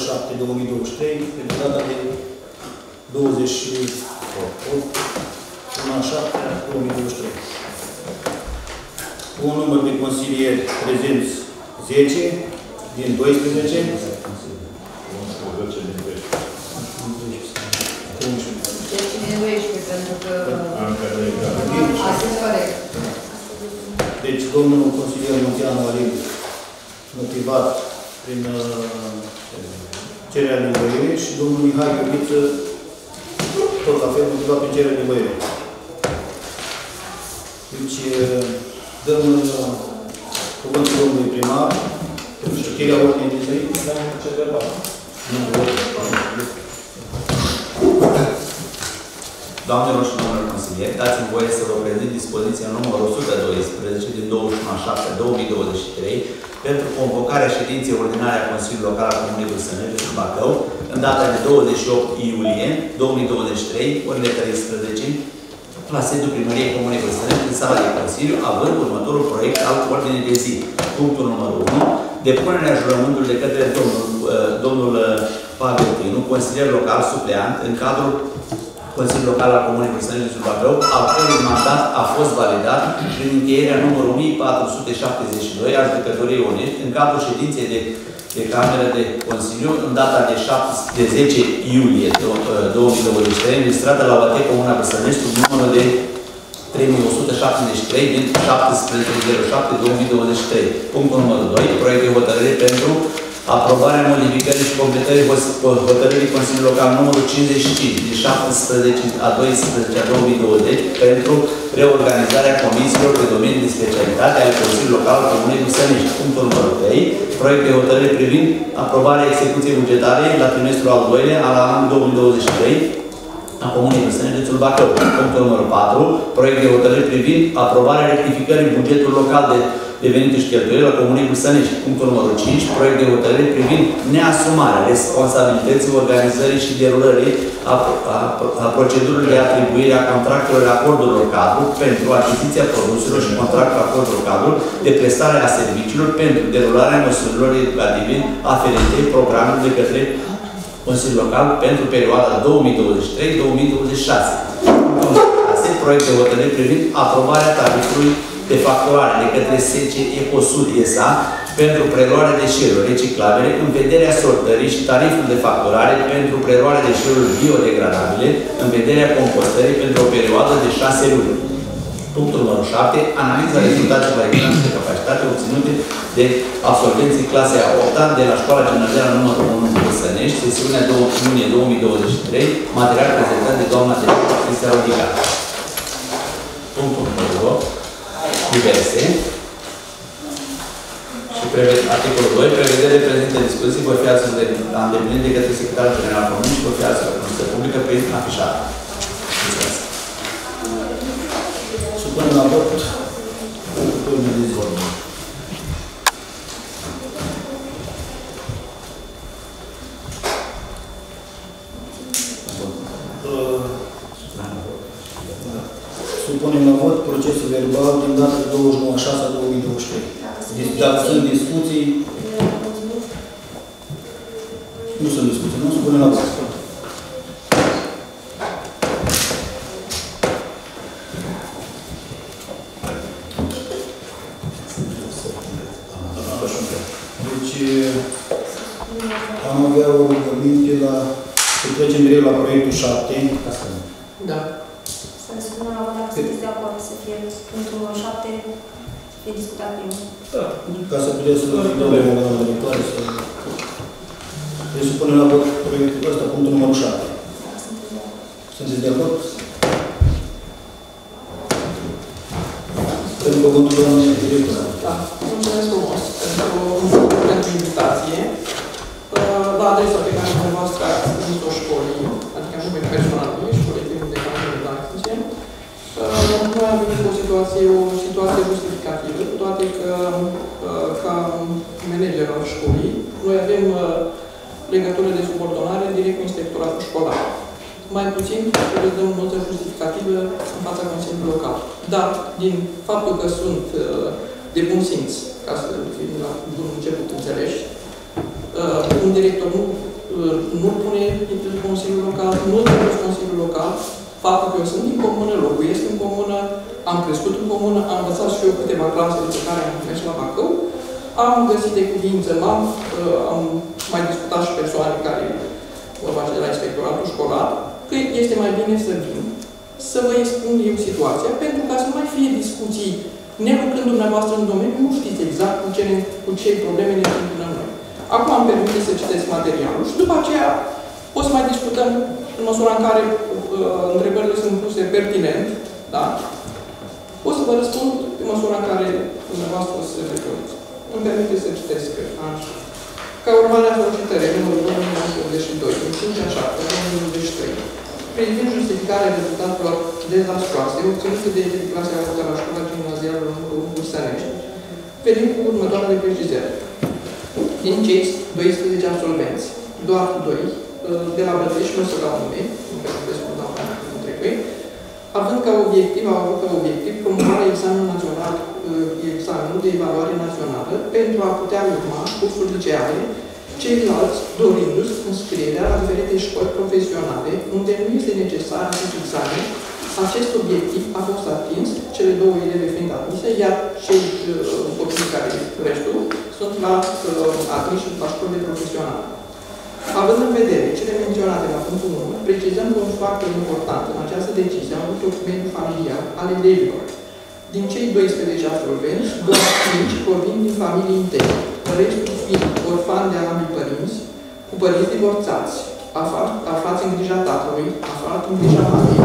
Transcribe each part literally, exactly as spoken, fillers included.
șapte două mii douăzeci și trei, pe data de douăzeci și opt șapte două mii douăzeci și trei. Un număr de consilieri prezenți zece din doisprezece. Deci din doisprezece, pentru că astăzi corect. Deci domnul consilier Munteanu Alin, motivat prin uh, cererea de învoire, și domnul Mihai Căpiță, tot la fel, motivat prin cererea de învoire. Deci, dăm uh, cuvântul domnului primar, pentru știrea ordinii de zi. Doamnelor și domnilor consilieri, dați-mi voie să vă prezint dispoziția numărul o sută doisprezece din douăzeci și unu a șaptea două mii douăzeci și trei pentru convocarea ședinței ordinare a Consiliului Local al Comunei Vârsănești și Bacău în data de douăzeci și opt iulie două mii douăzeci și trei, orele treisprezece, la sediul Primăriei Comunei Vârsănești, în sala de Consiliu, având următorul proiect al ordinii de zi. Punctul numărul unu. Depunerea jurământului de către domnul, domnul Pavel Tinu, consilier local supleant, în cadrul Consiliul Local al Comunei Vârsănești și Bacău, al cărui mandat a fost validat prin încheierea numărul o mie patru sute șaptezeci și doi a judecătoriei Onești, în cadrul ședinței de, de Cameră de Consiliu, în data de, șapte, de zece iulie două mii douăzeci și trei, înregistrată la O A T Comuna Vârsănești, cu numărul de trei mii o sută șaptezeci și trei din șaptesprezece zero șapte două mii douăzeci și trei. Punctul numărul doi. Proiect de hotărâre pentru aprobarea modificării și completării hotărârii Consiliului Local numărul cincizeci și cinci din șaptesprezece a doisprezece a două mii douăzeci pentru reorganizarea comisiilor pe domenii de specialitate ale Consiliului Local al Comunei Vârsănești. Punctul numărul trei. Proiect de hotărâre privind aprobarea execuției bugetare la trimestrul al doilea al anului două mii douăzeci și trei a Comunei Vârsănești, județul Bacău. Punctul numărul patru. Proiect de hotărâre privind aprobarea rectificării bugetului local de de venituri și cheltuieli la Comunei Vârsănești. Punctul numărul cinci. Proiect de hotărâre privind neasumarea responsabilității organizării și derulării a, a, a procedurilor de atribuire a contractelor acordurilor cadru pentru achiziția produselor și contractul acordurilor cadru de prestare a serviciilor pentru derularea măsurilor educative aferente programului de către Consiliul Local pentru perioada două mii douăzeci și trei două mii douăzeci și șase. Proiect de hotărâre privind aprobarea tarifului de facturare de către S C Ecosud S A pentru preluarea deșeurilor reciclabile în vederea sortării și tariful de facturare pentru preluarea deșeurilor biodegradabile în vederea compostării pentru o perioadă de șase luni. Punctul numărul șapte. Analiza rezultatelor examenului de capacitate obținute de absolvenții clasei a opta de la Școala Gimnazială numărul unu Vârsănești, sesiunea două iunie două mii douăzeci și trei, material prezentat de doamna director Cristea Rodica. Punctul numărul opt. Diverse. Și articolul doi. Prevederile prezente în dispoziție vor fi astfel la îndeplinit de către Secretarul General Comun și vor fi astfel cunoscută publică prin afișare. Supunem la vot ordinea de zi. Supunem la vot procesul verbal din data de douăzeci și nouă a șasea două mii douăzeci și trei. Dacă sunt discuții, nu sunt discuții, nu? Supunem la vot. Deci, am avea o rugăminte la... să trecem direct la proiectul șapte. Da. Să ne spunem la vot dacă sunteți de acord să fie punctul șapte, fie discutat primul. Da. Ca să puteți să dăm de la viitoare să... Deci să punem la vot proiectul ăsta, punctul numărul șapte. Da, sunteți de acord. Sunteți de acord? Pentru cuvântul doamnei director. Da. Mulțumesc frumos pentru, pentru invitație. La adresa pe care dumneavoastră ați trimis-o școlii, adică nume personal, școlii de camere practice, noi am venit cu o situație, o situație justificativă, cu toate că, ca manager al școlii, noi avem legătură de subordonare direct cu inspectoratul școlar. Mai puțin, trebuie să dăm o notă justificativă în fața Consiliului Local. Dar, din faptul că sunt de bun simț, ca să fim la bun început înțeleși, un director nu nu-l pune Consiliul Local, nu-l pune Consiliul Local. Faptul că eu sunt din comună, locuiesc în comună, am crescut în comună, am învățat și eu câteva clase pe care am mers la Bacău, am găsit de cuvință, m-am, am mai discutat și persoane care vorba de la inspectoratul școlar, că este mai bine să vin, să vă expun eu situația, pentru ca să nu mai fie discuții, nelucrând dumneavoastră în domeniu, nu știți exact cu ce, cu ce probleme ne întâmplăm noi. Acum am permis să citesc materialul și după aceea o să mai discutăm în măsura în care uh, întrebările sunt puse pertinent, da? O să vă răspund în măsura în care dumneavoastră o să se referiți. Îmi permite să citesc așa. Ca urmare a solicitării numărul două mii nouă sute optzeci și doi, din cinci a șapte, două mii douăzeci și trei, privind justificarea rezultatelor dezastroase obținute de clasa a la școala gimnazială Vârsănești, venim cu următoarele precizări. Din cei doisprezece absolvenți, doar doi, de la Băltești, nu se dau nume, nu cred că se dau între ei, având ca obiectiv, au avut ca obiectiv promovarea examenului național, examenul de evaluare națională, pentru a putea urma cursuri liceale, ceilalți dorindu-și înscrierea la diferite școli profesionale, unde nu este necesar acest examen. Acest obiectiv a fost atins, cele două eleve fiind admise, iar cei copii care restul sunt la admiși la școlile profesionale. Având în vedere cele menționate la punctul unu, precizăm că un factor important în această decizie a avut documentul familial al elevilor. Din cei doisprezece absolvenți, doar cinci provin din familii integre, restul fiind orfani de ambii părinți, cu părinți divorțați, aflați în grija tatălui, aflați în grija mamei,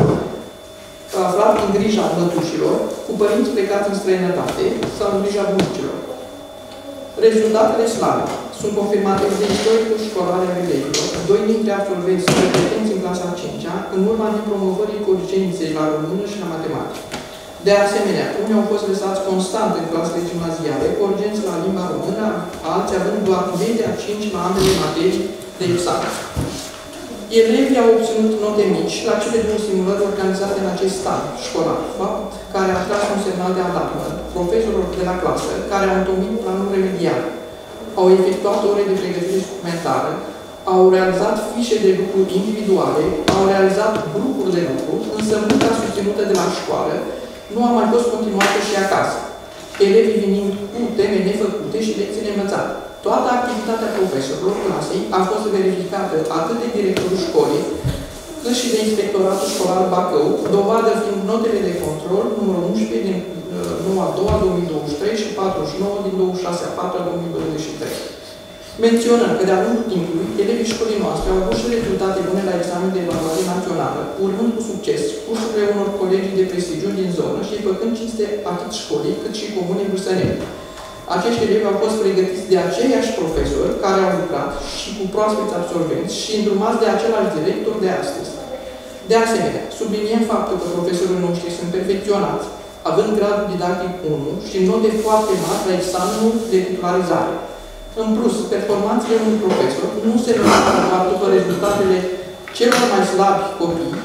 aflați în grija mătușilor, cu părinți plecați în străinătate sau în grija bunicilor. Rezultatele slabe sunt confirmate de istoricul școlar al elevilor. Doi dintre absolvenți sunt competenți în clasa a cincea, în urma nepromovării coeficienței la română și la matematică. De asemenea, unii au fost lăsați constant în clasele gimnaziale, corgenți la limba română, alții având doar media cinci la ambele materii de examen. Elevii au obținut note mici la cele două simulări organizate în acest an școlar, fapt care a tras un semnal de alarmă profesorilor de la clasă, care au întocmit planul remedial, au efectuat ore de pregătire suplimentară, au realizat fișe de lucru individuale, au realizat grupuri de lucru, însă munca susținută de la școală nu a mai fost continuată și acasă, elevii venind cu teme nefăcute și lecții învățate. Toată activitatea profesorilor clasei a fost verificată atât de directorul școlii, cât și de Inspectoratul Școlar Bacău, dovadă fiind notele de control numărul unsprezece din nouă a doua două mii douăzeci și trei și patruzeci și nouă din douăzeci și șase a patra două mii douăzeci și trei. Menționăm că de-a lungul timpului, elevii școlii noastre au avut și rezultate bune la examen de evaluare națională, urmând cu succes cursurile unor colegii de prestigiu din zonă și făcând cinste atât școlii cât și comunei vârsănești. Acești elevi au fost pregătiți de aceiași profesori care au lucrat și cu proaspeți absolvenți și îndrumați de același director de astăzi. De asemenea, subliniem faptul că profesorii noștri sunt perfecționați, având gradul didactic unu și note foarte mari la examenul de titularizare. În plus, performanțele unui profesor nu se rezultă doar după rezultatele celor mai slabi copii,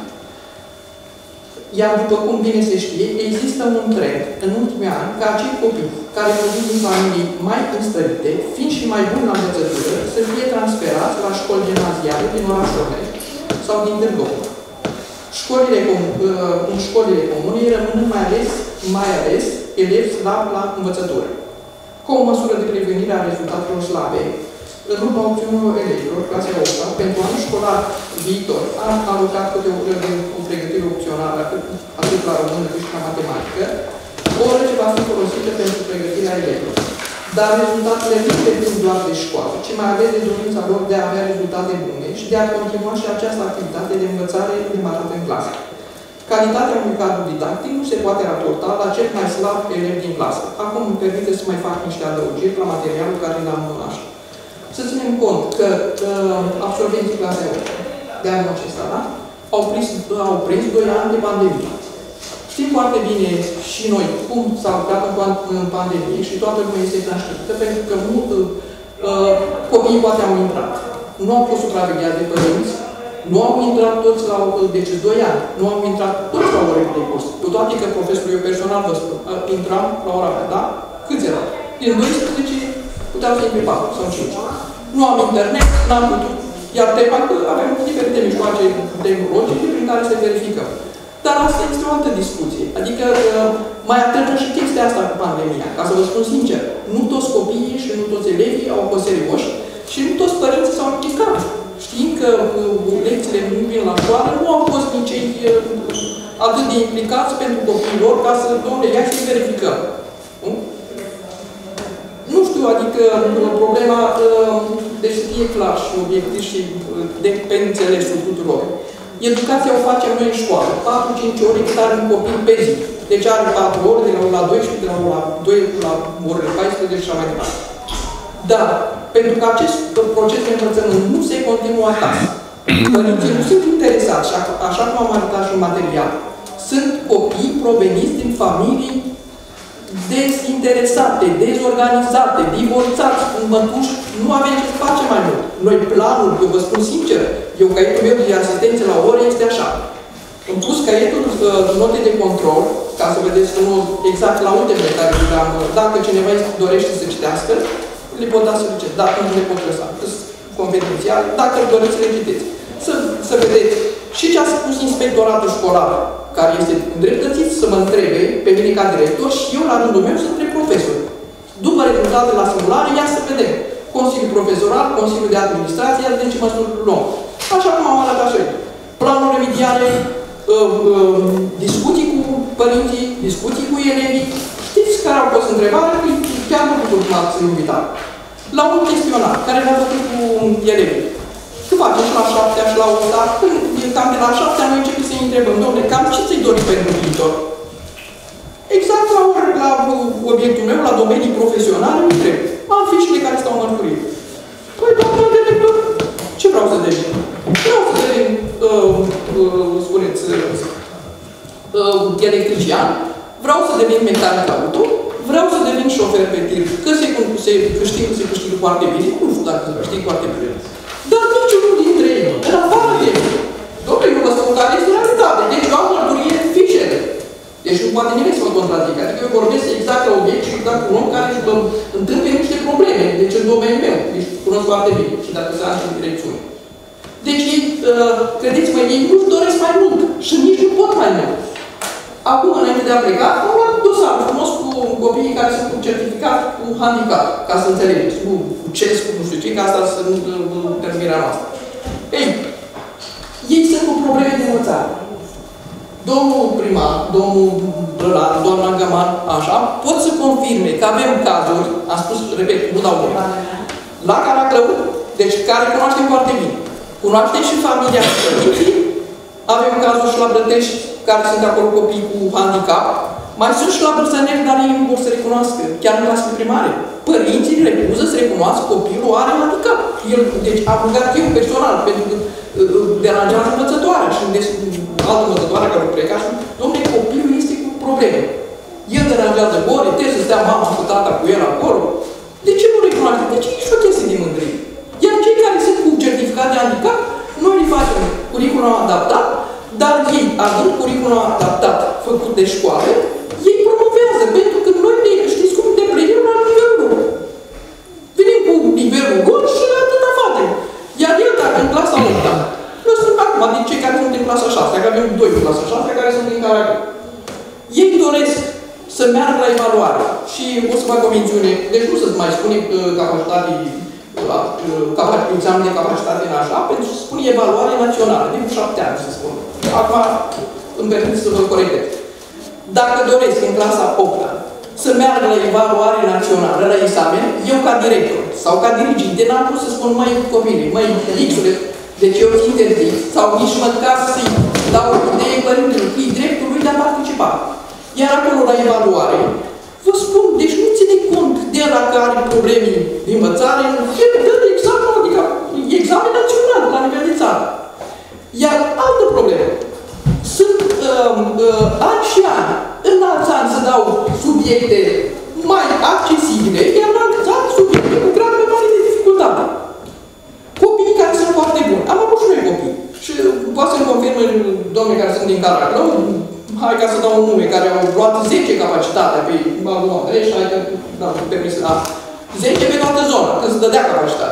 iar după cum bine se știe, există un trend în ultimii ani ca acei copii care provin din familii mai înstărite, fiind și mai buni la învățătură, să fie transferați la școli gimnaziale din orașele sau din Târgoviște. Școlile, în școlile comune rămân mai ales, mai ales elevi slabi la învățătură. Ca o măsură de prevenire a rezultatelor slabe, în urma opțiunilor elevilor, clasa a opta, pentru anul școlar viitor, am alocat câte o oră de pregătire opțională, atât la română cât și la matematică, o oră ce va fi folosită pentru pregătirea elevilor. Dar rezultatele nu depind doar de școală, ci mai ales de dorința lor de a avea rezultate bune și de a continua și această activitate de învățare demarată în clasă. Calitatea unui cadru didactic nu se poate raporta la cel mai slab elev din clasă. Acum îmi permite să mai fac niște adăugiri la materialul care l-am așa. Să ținem cont că uh, absolvenții clasei opt de anul acesta, da? Au prins, au prins doi ani de pandemie. Știm foarte bine și noi cum s-a lucrat în, în pandemie și toată lumea este tranștită, pentru că mult, uh, copiii poate au intrat. Nu au fost supravegheați de părinți, nu au intrat toți la, deci doi ani, nu au intrat toți la ore de curs. Cu toate că profesorul, eu personal vă spun, intram la ora mea, da? Câți erau? Din doisprezece puteau să intre patru sau cinci. Nu am internet, n-am putut Iar TEPAC avem diferite mijloace tehnologice prin care să verificăm. Dar asta este o altă discuție. Adică mai atrage și chestia asta cu pandemia. Ca să vă spun sincer, nu toți copiii și nu toți elevii au fost serioși și nu toți părinții s-au implicat. Știind că lecțiile nu vin la școală, nu au fost nici cei atât de implicați pentru copiii lor ca să, domnule, ia și verificăm. Nu? Nu știu, adică problema, deci să fie clar și obiectiv și de pe înțelesul tuturor. Educația o facem noi în școală. patru cinci ore cât are un copil pe zi. Deci are patru ore, de la ora doisprezece, de la ora doi la orele paisprezece și așa mai departe. Dar, pentru că acest proces de învățământ nu se continuă acasă, părinții nu sunt interesați, așa cum am arătat și în material, sunt copii proveniți din familii dezinteresate, dezorganizate, divorțați, mătuși, nu avem ce să facem mai mult. Noi planul, eu vă spun sincer, eu caietul meu de asistență la ore este așa. Îmi pus caietul note de control, ca să vedeți nu exact la ultimele care le-am, dacă cineva dorește să citească, le pot da să le citeți, dacă nu le pot lăsa, confidențial, dacă doriți să le citeți. Să, să vedeți și ce a spus inspectoratul școlar, care este îndreptățit să mă întrebe pe mine ca director și eu la rândul meu să întreb profesori. După rezultatele la simulare, ia să vedem. Consiliul profesoral, Consiliul de Administrație, de ce măsuri luăm. Așa cum am arătat și aici. Planul remediale, uh, uh, discuții cu părinții, discuții cu elevii. Știți care au fost întrebare? Chiar nu putem cum ați invitat. La un chestionar care l-a făcut cu elevii. Ce facem și la șaptea și la opt, când cam de la șaptea noi începem să-i întrebăm, domnule, cam ce ți-i dori pentru viitor? Exact la, la obiectul meu, la domenii profesionale, îmi întreb. Am fișele care stau în mărturie. Păi, doamna director, ce vreau să devin? Vreau să devin, uh, uh, spuneți, uh, electrician, vreau să devin mecanic auto, vreau să devin șofer pe tir, că se, se câștigă, se câștigă foarte bine, nu știu dacă se câștigă foarte bine. Dar niciunul dintre ei, în afară de ei. Dom'le, eu vă spun care este realitate. Deci eu am mărturie fișele. Deci nu poate nimeni să mă contrazică. Adică eu vorbesc exact la obiect și exact cu un om care își întâmplă niște probleme. Deci în domeniul meu. Deci cunosc foarte bine. Și dacă se ajunge în direcțiune. Deci ei, uh, credeți-mă, ei nu-și doresc mai mult. Și nici nu pot mai mult. Acum, înainte de a pleca, am luat dosar frumos cu copiii care sunt cu certificat cu handicap, ca să înțelegeți, cu CES, cu nu știu ce, ca asta să nu termina noastră. Ei, ei sunt cu probleme de învățare. Domnul primar, domnul Brălar, doamna Găman, așa, pot să confirme că avem cazuri, am spus, repet, nu dau nume, la Caraclău, deci care cunoaștem foarte bine. Cunoaștem și familia părinții, avem cazuri și la Brătești, care sunt acolo copii cu handicap. Mai sunt și la Brăsănești, dar ei nu vor să recunoască, chiar în clasele primare. Părinții refuză să recunoască copilul are handicap. El, deci am rugat eu personal, pentru că uh, deranjează învățătoarea și deci, altă învățătoare care o pleca și dom'le, copilul este cu probleme. El deranjează ore, trebuie să stea mama și tata cu el acolo. De ce nu recunoaște? Deci e și o chestie de mândrie. Iar cei care sunt cu certificat de handicap, noi le facem curriculum adaptat, dar ei, având curriculum adaptat făcut de școală, ei promovează, pentru că noi ne, știți cum, ne pregim la nivelul lor. Venim cu nivelul lor și atâta facem. Iar el, dacă în clasa opt-a, noi sunt acum, din cei care sunt în clasa șasea, că avem doi în clasa șasea care sunt din Caraclău. Ei doresc să meargă la evaluare și o să fac o mențiune, deci nu să-ți mai spune capacitatea, examen de capacitate în așa, pentru să spune evaluare națională, din șapte ani, să spun. Acum îmi permit să vă corectez. Dacă doresc în clasa opt-a să meargă la evaluare națională, la examen, eu ca director sau ca diriginte n-am pus să spun, măi copii, măi X-ule, deci eu îți interzic, sau nici măcar să-i dau o idee părintelui, că e dreptul lui de a participa. Iar acolo la evaluare, vă spun, deci nu ține cont de la care are probleme de învățare, el dă de examen, adică examen național la nivel de țară. Iar altă problemă. Sunt uh, uh, ani și ani, în alți ani să dau subiecte mai accesibile, iar în alți ani subiecte cu grad mare de dificultate. Copiii care sunt foarte buni. Am avut și noi copii. Și poate să-mi confirme domnii care sunt din Caraclău, hai ca să dau un nume, care au luat zece capacitatea pe Babu Andrei și hai că dau permis la zece pe toată zona, când se dădea capacitatea.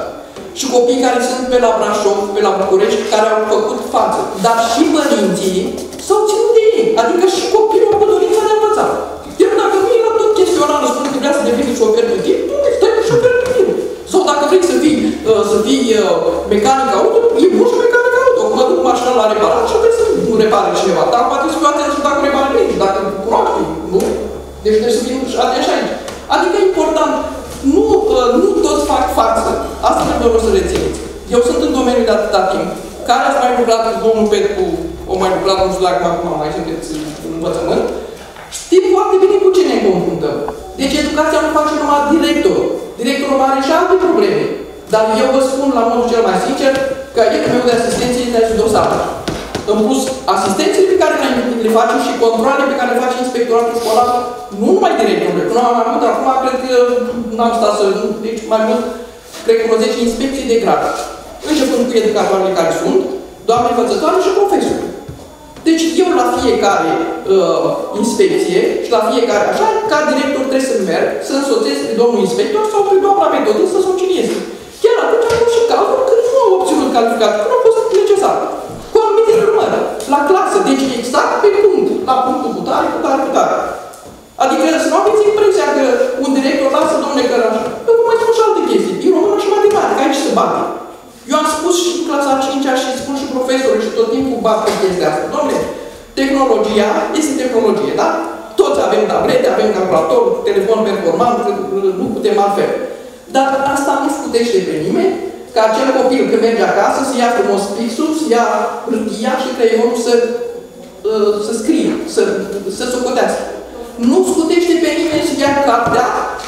și copii care sunt pe la Brașov, pe la București, care au făcut față. Dar și părinții s-au ținut de ei. Adică și copilul cu dorința de a învăța. Iar dacă nu e la tot chestionarul, spune că vrea să devii șofer de tip, nu stai cu șofer de tip. Sau dacă vrei să fii, uh, să fii uh, mecanic auto, e bun și mecanic auto. Mă duc mașina la reparat și vrei să nu repare cineva. Dar poate să fiu atent și dacă repare bine, dacă cunoaște, nu? Deci trebuie să fim atenți aici. Adică e important, nu, uh, nu toți fac față. Asta trebuie să rețineți. Eu sunt în domeniul de atâta timp. Care ați mai lucrat cu domnul Petru, o mai lucrat, nu știu dacă acum mai sunteți în învățământ, știm foarte bine cu ce ne confruntăm. Deci educația nu face numai directorul. Directorul are și alte probleme. Dar eu vă spun la modul cel mai sincer că caietul meu de asistență este și dosară. În plus, asistențele pe care le facem și controlele pe care le face inspectoratul școlar, nu numai directorul. Până mai mult, acum cred că n-am stat să... Deci mai mult, cred că vreo zece inspecții de grad. Începând cu educatoarele care sunt, doamne învățătoare și profesori. Deci eu la fiecare uh, inspecție și la fiecare așa, ca director trebuie să merg, să însoțesc pe domnul inspector sau pe doamna metodistă să o cinieze. Chiar atunci am fost și cazul când nu au obținut calificat, când au fost necesar. Cu anumite numări, la clasă, deci exact pe punct, la punctul cu tare, cu tare, cu tare. Adică să nu aveți impresia că un director lasă, domnule, că așa. Eu vă mai spun și alte chestii, e română și matematică, aici se bate. Eu am spus și în clasa a cincea și spun și profesorii și tot timpul bat pe chestia asta. Dom'le, tehnologia este tehnologie, da? Toți avem tablete, avem calculator, telefon performant, nu putem altfel. Dar asta nu scutește pe nimeni ca acel copil când merge acasă să ia frumos pixul, să ia hârtia și creionul să, să scrie, să, să socotească. Nu scutește pe nimeni să ia cartea,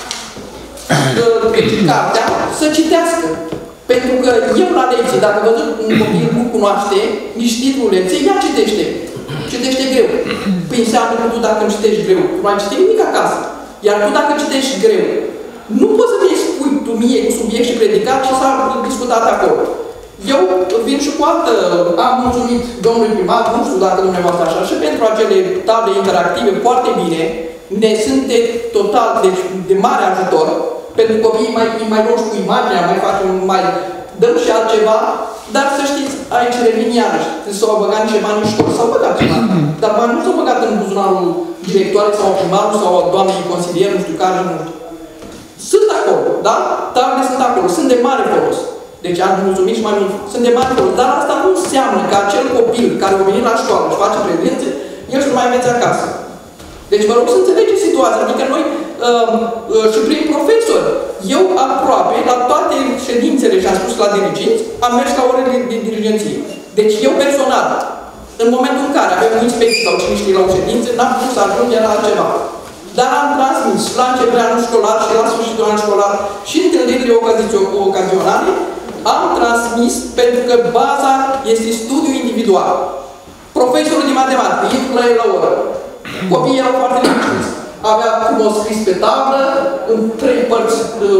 cartea, să citească. Pentru că eu la lecție, dacă văzut un copil nu cunoaște nici titlul lecției, ea citește. Citește greu. Păi înseamnă că tu dacă îmi citești greu, nu mai citești nimic acasă. Iar tu dacă citești greu, nu poți să mi spui tu mie cu subiect și predicat și s-a discutat acolo. Eu vin și cu altă, am mulțumit domnului primar, nu știu dacă dumneavoastră așa, și pentru acele table interactive foarte bine, ne sunt de total, deci de mare ajutor. Pentru copiii mai, mai luăm cu imaginea, mai facem, mai dăm și altceva, dar să știți, aici revin iarăși, s-au băgat niște bani în școală, s-au băgat ceva, dar bani nu s-au băgat în buzunarul directoarei sau primarul sau doamnei consilier, nu știu care, nu știu. Sunt acolo, da? Tablele sunt acolo, sunt de mare folos. Deci am mulțumit și mai mult, sunt de mare folos, dar asta nu înseamnă că acel copil care a venit la școală și face prezențe, el să mai merge acasă. Deci vă rog să înțelegeți situația, adică noi uh, uh, și prin profesori, eu aproape la toate ședințele și am spus la dirigenți, am mers la orele de, de dirigenție. Deci eu personal, în momentul în care avem o inspecție sau cine știe la o ședință, n-am putut să ajung la altceva. Dar am transmis la începerea anului școlar și la sfârșitul anului școlar și întâlnirile ocazionale, am transmis pentru că baza este studiu individual. Profesorul de matematică, intru la el la oră. Copiii erau foarte liniștiți. Avea frumos scris pe tablă, în trei părți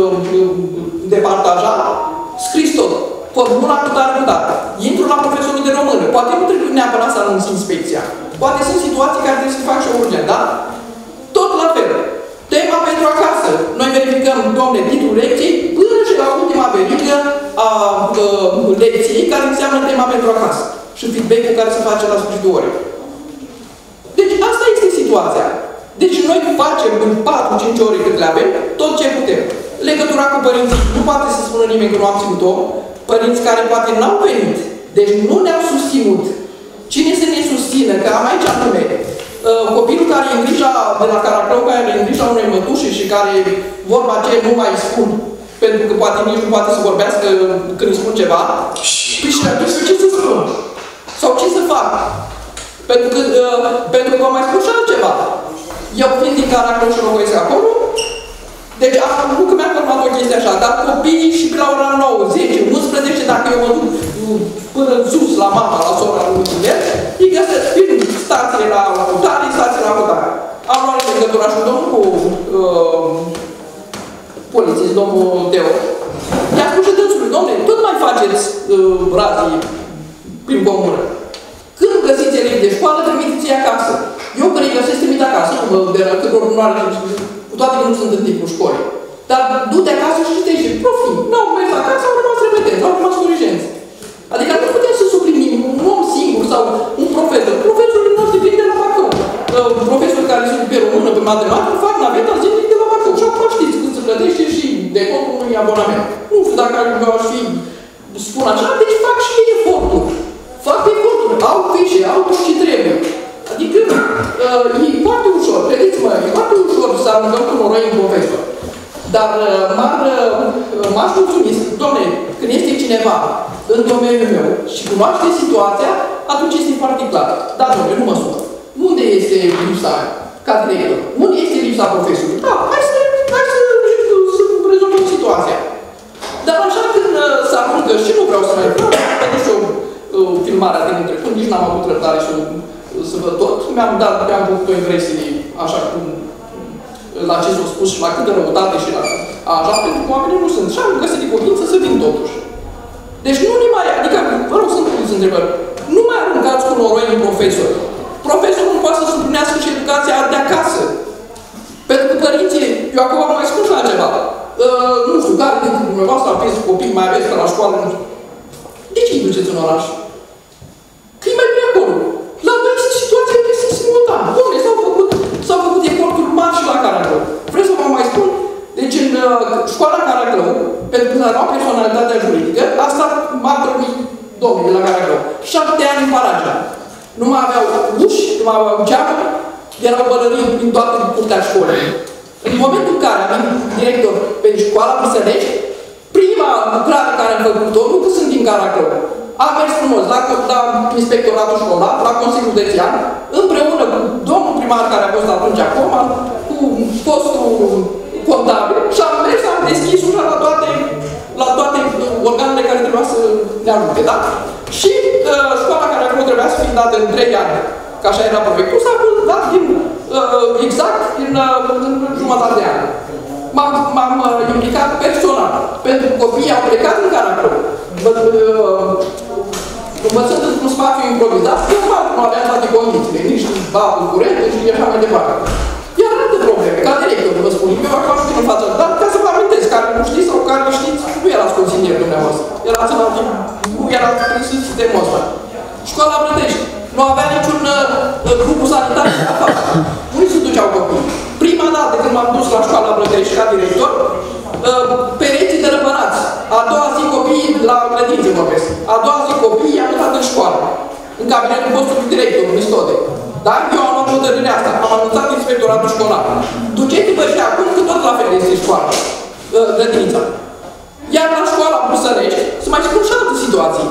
de partajat, scris tot. Formula cu tare cu tare. Intru la profesorul de română. Poate nu trebuie neapărat să anunț inspecția. Poate sunt situații care trebuie să fac și o urgent, da? Tot la fel. Tema pentru acasă. Noi verificăm, domne, titlul lecției până și la ultima verică a uh, lecției, care înseamnă tema pentru acasă. Și feedback-ul care se face la sfârșitul orei. Deci asta este situația. Deci noi facem în patru cinci ore cât le avem, tot ce putem. Legătura cu părinții, nu poate să spună nimeni că nu am ținut-o. Părinți care poate n-au venit, deci nu ne-au susținut. Cine să ne susțină? Că am aici anume. Copilul care e în grija de la Caraclău, care e în grija unei mătuși și care vorba aceea nu mai spun, pentru că poate nici nu poate să vorbească când îi spun ceva. Păi și atunci ce să spun? Sau ce să fac? Pentru că, uh, pentru că vă mai spun și altceva. Eu fiind din Caraclău și locuiesc acolo, deci asta nu că mi-a format o chestie așa, dar copiii și pe la ora nouă, zece, unsprezece, dacă eu mă duc până sus la mama, la sora lui Mulțumesc, îi găsesc prin stație la Cutare, stație la Cutare. Am luat legătura și domnul cu uh, polițist, domnul Teo. I-a spus și dânsului, domnule, tot mai faceți uh, razii prin comună. Când găsiți elevi de școală, trimiteți-i acasă. Eu când îi găsesc, trimit acasă, nu mă deră, cât ori nu are, cu toate că nu sunt în timpul școlii. Dar du-te acasă și citește. Profii, n-au mers acasă, au rămas repetenți, au rămas corigenți. Adică nu putem să suprimim un om singur sau un profesor. Profesorii noștri vin de la Bacău. Profesori care sunt pe română, pe matematică, fac naveta zilnic de la Bacău. Și acum știți când se plătește și de contul unui abonament. Nu știu dacă aș fi spun așa, deci fac și ei eforturi. Fac eforturi, au fișe, au tot ce trebuie. Adică uh, e foarte ușor, credeți-mă, e foarte ușor să aruncăm cu noroi în profesor. Dar m-aș mulțumi, dom'le, când este cineva în domeniul meu și cunoaște situația, atunci este foarte clar. Da, dom'le, nu mă sună. Unde este lipsa ca director? Unde este lipsa profesorului? Da, hai să, hai să, să rezolvăm situația. Dar așa când se aruncă, și nu vreau să mai vreau, pentru și o filmare din trecut, nici n-am avut răbdare să, să văd tot, mi-am dat, mi-am făcut o impresie așa cum la ce s-a spus și la cât de răutate și la așa, pentru că oamenii nu sunt. Și am găsit de cuvinte să vin totuși. Deci nu ne mai, adică, vă rog să-mi puneți întrebări, nu mai aruncați cu noroi în profesori. Profesorul nu poate să suplinească și educația de acasă. Pentru că părinții, eu acum am mai spus la ceva, uh, nu știu, care dintre dumneavoastră aveți copii, mai aveți pe la școală, nu știu. De ce îi duceți în oraș? Că e mai bine acolo. La noi situația este simultan. Dom'le, s-au făcut, s-au făcut eforturi mari și la Caraclău. Vreau să vă mai spun, deci în uh, școala Caraclău, pentru că erau personalitatea juridică, asta m-a promit domnul de la Caraclău. Șapte ani în Paragea. Nu mai aveau uși, nu mai aveau geamuri, erau bălării prin toată curtea școlii. În momentul în care am venit director pe școala Băsănești, prima lucrare care am făcut-o, nu că sunt din Caraclău, am mers frumos la, la inspectoratul școlar, la Consiliul Județean, împreună cu domnul primar care a fost atunci acum, cu fostul contabil, și am mers, am deschis ușa la toate, la toate organele care trebuia să ne ajute, da? Și uh, școala care acolo trebuia să fie dată în trei ani, că așa era proiectul, s-a dat din, uh, exact în, uh, în jumătate de an. M-am uh, implicat personal, pentru că copiii au plecat în Caraclău. Învățând într-un spațiu improvizat, normal nu avea toate condițiile, nici bapul curente și așa mai departe. Iar alte probleme, ca director, vă spun, eu acum știu în fața, dar ca să vă amintesc, care nu știți sau care știți, nu erați consilieri dumneavoastră. Erați în alt timp, nu erați prins în sistemul ăsta. Școala Brătești nu avea niciun uh, grupul sanitar de afară. Unii se duceau copii. Prima dată când m-am dus la școala Brătești ca director, uh, pereții de răpărați. A doua zi copiii, la grădințe vorbesc, a doua zi copiii i-am mutat în școală, în cabinetul postului director, în Istode. Da? Eu am luat hotărârea asta, am anunțat inspectoratul școlar. Duceți-vă și acum că tot la fel este școala, uh, grădința. Iar la școala Băsănești, să mai spun și alte situații.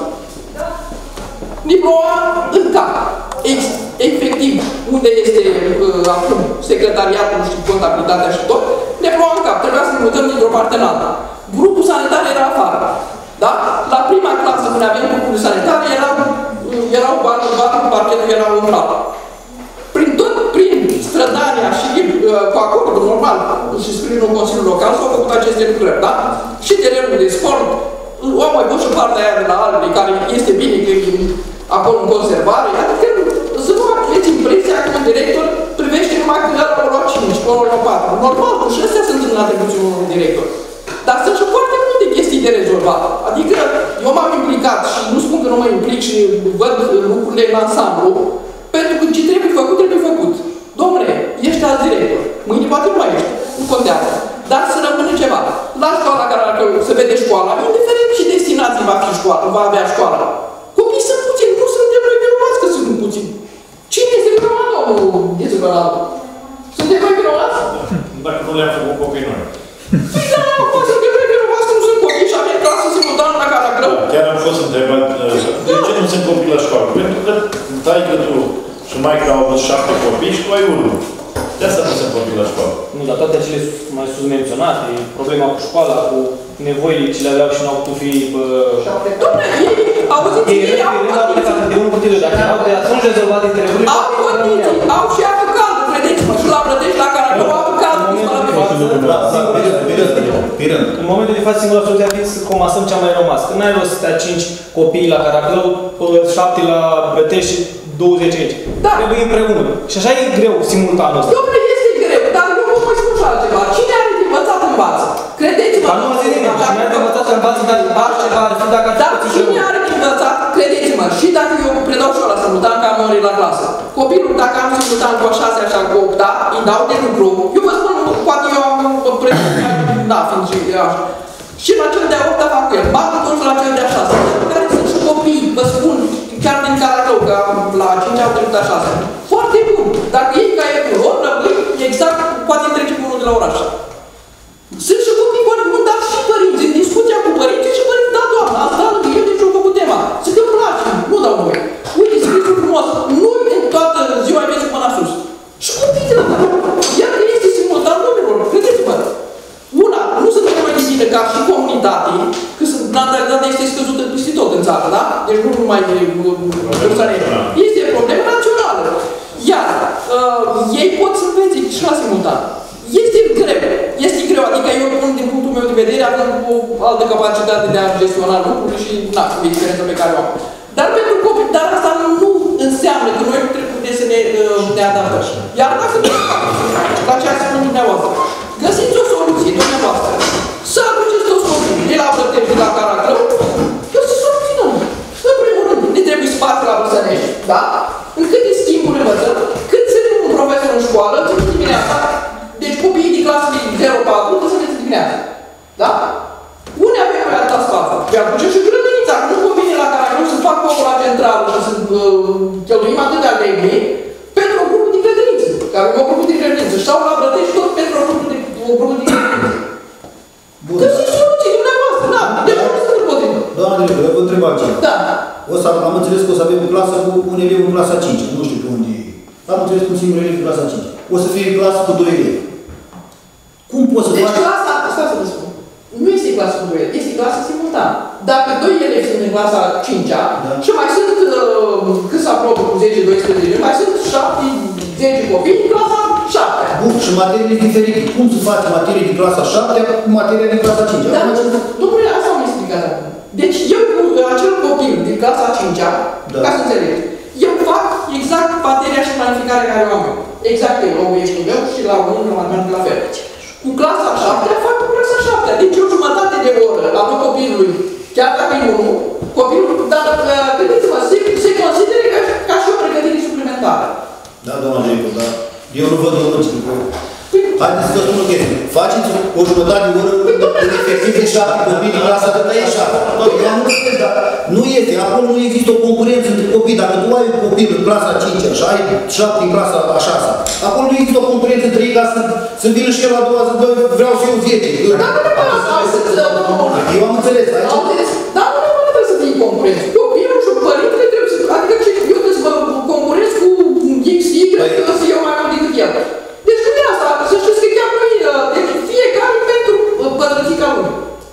Diploma în cap. Ex, efectiv, unde este uh, acum secretariatul și contabilitatea și tot, diploma în cap. Trebuia să ne mutăm dintr-o parte în alta. Grupul sanitar era afară. Da? La prima clasă, când aveam grupul sanitar, erau, erau bani, bani, parchetul erau în cap. Prin tot, prin strădania și uh, cu acordul normal și sprijinul Consiliului Local s-au făcut aceste lucrări. Da? Și terenul de sport, o mai bun și partea aia de la Albi, care este bine că e acolo în conservare, adică să nu aveți impresia că un director privește numai că ăla o lua cinci, o lua patru. Normal, și astea sunt în atribuțiile unui director. Dar sunt și foarte multe chestii de rezolvat. Adică eu m-am implicat și nu spun că nu mă implic și văd lucrurile în ansamblu, pentru că ce trebuie făcut, trebuie făcut. Dom'le, ești azi director, mâine poate nu mai ești, nu contează. Dar să rămână ceva. La școala care se vede școala, indiferent și destinații va fi școala, va avea școala. Copiii sunt puțini, nu suntem noi vinovați că sunt puțini. Cine este vinovat, domnul? Este vinovat. Suntem noi vinovați? Dacă nu le-am făcut copii noi. Păi da, acum suntem noi vinovați că nu sunt copii și avem clasă simultană la Caraclău. Chiar am fost întrebat, de ce nu sunt copii la școală? Pentru că taică tu și maică au avut șapte copii și tu ai unul. De asta nu sunt copii la școală. Nu, dar toate acele mai sus menționate, problema cu școala, cu nevoile ce le aveau și nu au putut fi... Dom'le, ei, auziți, ei au condiții. De unul putere, dacă erau de atunci rezolvate treburile... Au condiții, au și apă caldă, credeți-mă, și la Brătești, la Caraclău, apă caldă. În momentul de față, singura soluție ar fi să comasăm ce a mai rămas. Că n-ai rost să stea cinci copii la Caraclău, șapte la Brătești și douăzeci aici. Da. Trebuie împreună. Și așa e greu simultan ăsta. Dom'le, este greu, dar eu vă mai spun și altceva. Cine are învățat în învață. Credeți-mă. Dar nu ați zis nimic. Cine are de învățat să învață, dar altceva ar fi dacă ar Dar fi cine are de învățat, credeți-mă, și dacă eu predau și eu la simultan, că am ori la clasă. Copilul, dacă am simultan cu a șasea și cu a opta, îi dau de lucru. Eu vă spun, poate eu am predau, da, fiind și așa. Și la cel de-a opta fac cu el. Bag toți la cel de-a șasea. Care sunt și copii, vă spun, chiar din Caracău, că la cinci au trecut a șasea. Foarte bun. Dacă ei ca e cu lor, exact, poate trece cu unul de la oraș. Sunt și copii foarte buni, dar și părinți. În discuția cu părinții și părinți, da, doamne, asta lângă el, deci eu făcut tema. Zic că îmi place, nu dau nume. Uite, scrisul frumos, nu în toată ziua vieții până sus. Și copiii la mea. Iar că este simultan, domnilor, credeți-mă. Una, nu sunt mai de bine ca și comunitate, că natalitatea este scăzută peste tot în țară, da? Deci nu numai persoane. Este o problemă națională. Iar uh, ei pot să învețe și la simultan. Este greu. Este greu. Adică eu pun din punctul meu de vedere, avem o altă capacitate de a gestiona lucrurile și, na, cu experiența pe care o am. Dar pentru copii, dar asta nu înseamnă că noi nu trebuie să ne, uh, ne adaptăm. Iar dacă nu la ce ați spus dumneavoastră, găsiți o soluție dumneavoastră. Să aduceți toți copiii de la Bătăi de la Caracău, găsiți soluții. În primul rând, ne trebuie spațiu la Băsănești, da? În câte schimburi învățăm, cât se duc un profesor în școală, țin dimineața, deci copiii din clasele zero patru să se dimineața. Da? Unde avem mai atâta spațiu? Și atunci și grădinița, că nu convine la Caracău să fac focul la centrală și să uh, cheltuim atâtea lei pentru o grupă de grădiniță. Că avem o grupă de grădiniță. Sau la Brătești tot pentru o grupă de, o grupă de grădiniță. Găsiți soluții dumneavoastră, da. Deci nu sunt împotrivă. Doamna director, eu vă întreb altceva. Da. O să, am înțeles că o să avem o clasă cu un elev în clasa a cincea. Nu știu pe unde e. Am înțeles că un singur elev în clasa a cincea. O să fie clasă cu doi elevi. Cum poți să deci faci? Deci clasa, asta să vă spun. Nu este clasă cu doi elevi, este clasă simultană. Dacă doi elevi sunt în clasa a cincea, da. Și mai sunt, uh, cât se aprobă cu zece doisprezece, mai sunt șapte zece copii în clasa a șaptea. Bun, și materiile diferite. Cum să faci materii din clasa a șaptea cu materii din clasa a cincea? Da, domnule, asta am explicat acum. Deci eu cu acel copil din clasa a cincea, da. Ca să înțelegeți, eu fac exact materia și planificarea care o am eu. Exact eu, la obiectul meu și la unul la matematică la fel. Cu clasa a șaptea fac cu clasa a șaptea. Deci o jumătate de oră la tot copilului, chiar dacă e unul, copilul, dar gândiți-vă, se, se consideră ca, ca și o pregătire suplimentară. Da, doamna director, da. Eu nu văd o logică. Haideți să vă spun o chestie. Faceți o jumătate de oră în efectiv de șapte copii din clasa de trei șapte. Eu am înțeles, dar nu este. Acolo nu există o concurență între copii. Dacă tu ai un copil în clasa a cincea și ai șapte în clasa a șasea, acolo nu există o concurență între ei ca să, să vină și el la a doua zi, bă, vreau să iau zece. Eu am înțeles. Dar nu neapărat trebuie să fie concurență. Copilul și părintele trebuie să... Adică eu trebuie să mă concurez cu X, Y, trebuie să iau mai mult decât el. Deci nu e asta, să știți că chiar nu e, deci fiecare pentru pătrățica lui.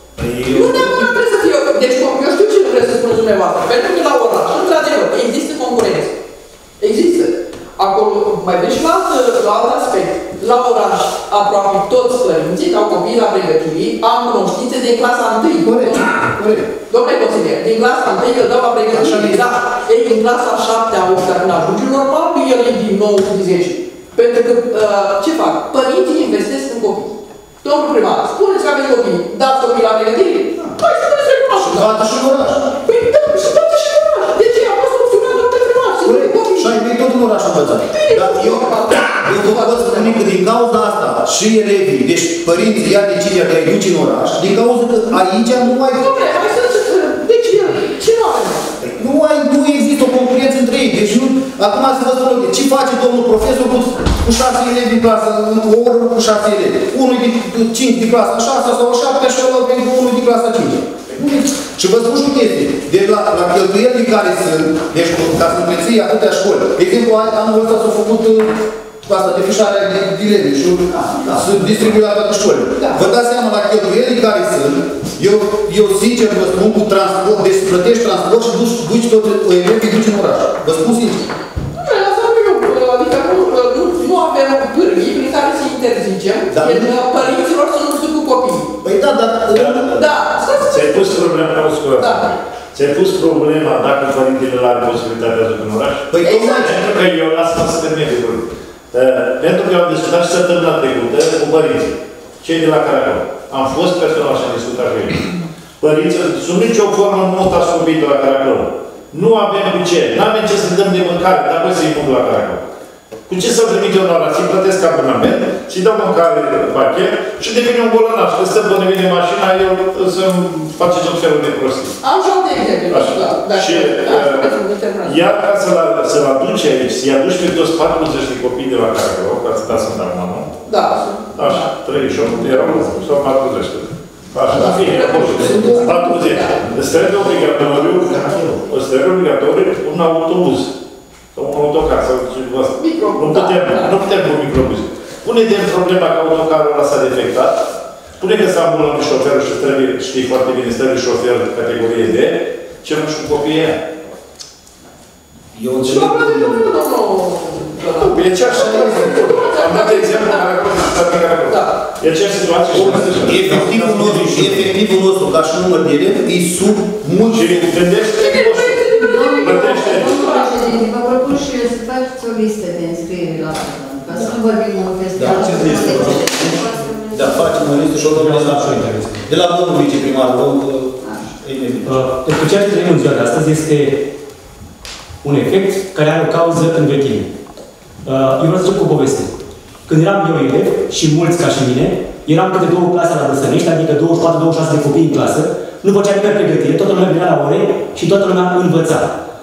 Nu neapărat trebuie să fie, deci eu știu ce nu vreți să spuneți dumneavoastră, pentru că la oraș, într-adevăr, există concurență. Există. Acolo, mai vezi și la alt, la alt aspect. La oraș, aproape toți părinții, au copii la pregătire, am cunoștințe de clasa întâi. Corect, corect. Domnule consilier, din clasa întâi îl dau la pregătire, da, ei din clasa șaptea, a opta, când ajunge, normal că el e din nou cu zece. Pentru că, uh, ce fac? Părinții investesc în copii. Domnul primar, spuneți că aveți copii, dați copii la pregătire? Păi și nu se recunoaște. Și dată și în oraș. Păi da, și dată și în oraș. De ce? A fost opționat domnule primar. Și ai venit tot în oraș învățat. Dar eu, eu vă pot spune că din cauza asta și elevii, deci părinții ia decizia de a-i duce în oraș, din cauza că aici nu ai... Domnule, hai să... Deci, ce nu avem? Nu, ai, nu există o concurență între ei. Deci nu, acum să vă spun, ce face domnul profesor cu, cu șase elevi din clasă, o oră cu șase elevi? Unul din cinci din clasa șase sau șapte și ăla pentru unul din clasa cinci. Și vă spun și o chestie. Deci la, la cheltuielile care sunt, deci ca să întreții atâtea școli. De exemplu, anul ăsta s-a făcut asta, defișarea de dileme și sunt distribuite la toate școlile. Da. Vă dați seama la cheltuielile care sunt, eu, eu sincer vă spun cu transport, deci plătești transport și duci, duci tot elevii duci în oraș. Vă spun sincer. Asta nu eu, adică nu, nu, nu avem pârghii prin care să interzicem părinților să nu ducă cu copiii. Păi da, dar... Da, ți-ai pus problema ca o scoară. Da. Ți-ai pus problema dacă părintele are posibilitatea să ducă în oraș? Păi exact. Pentru că eu asta să termine de pentru că am discutat și săptămâna trecută cu părinții, cei de la Caracău. am fost personal și am discutat cu ei. Părinții, sub nicio formă nu mutați copiii de la Caraclău. Nu avem cu ce. Nu avem ce să dăm de mâncare, dar voi să-i mut la Caraclău. Cu ce să-l trimit eu la orație, plătesc abonament, și dau mâncare pachet și devine un bolănaș. Că stă până vine mașina, el să-mi face tot felul de prostii. Am și alte exemple. Și iar ca să-l aduci aici, să-i aduci pe toți patruzeci de copii de la Caraclău, ca să dați sunt acum, nu? Da. Așa, treizeci și opt erau sau patruzeci. Așa, da, fie, patruzeci. Îți trebuie obligatoriu, îți trebuie obligatoriu un autobuz. Sau un autocar, sau ceva. Nu putem, nu putem cu microbuz. Pune-te în problema că autocarul ăla s-a defectat. Spune că s-a ambulant șoferul și trebuie, știi foarte bine, trebuie șofer de categorie D. Ce nu știu copiii aia? Eu înțeleg... E ce așa? Am dat exemplu care acolo și stat în care acolo. E aceeași situație și nu se Efectivul nostru, efectivul nostru, ca și număr de elevi, e sub mult. Și gândește plătește. Președinte, vă propun și eu să faceți o listă de înscriere la program, ca să nu vorbim mult despre Da, ce listă? Da, facem o listă și o luăm la de la domnul viceprimar, domnul Pentru ceea ce trăim în ziua de astăzi este un efect care are o cauză în vechime. Eu vreau să încep cu o poveste. Când eram eu elev și mulți ca și mine, eram câte două clase la Băsănești, adică douăzeci și patru douăzeci și șase de copii în clasă, nu făcea nimeni pregătire, toată lumea venea la ore și toată lumea învăța.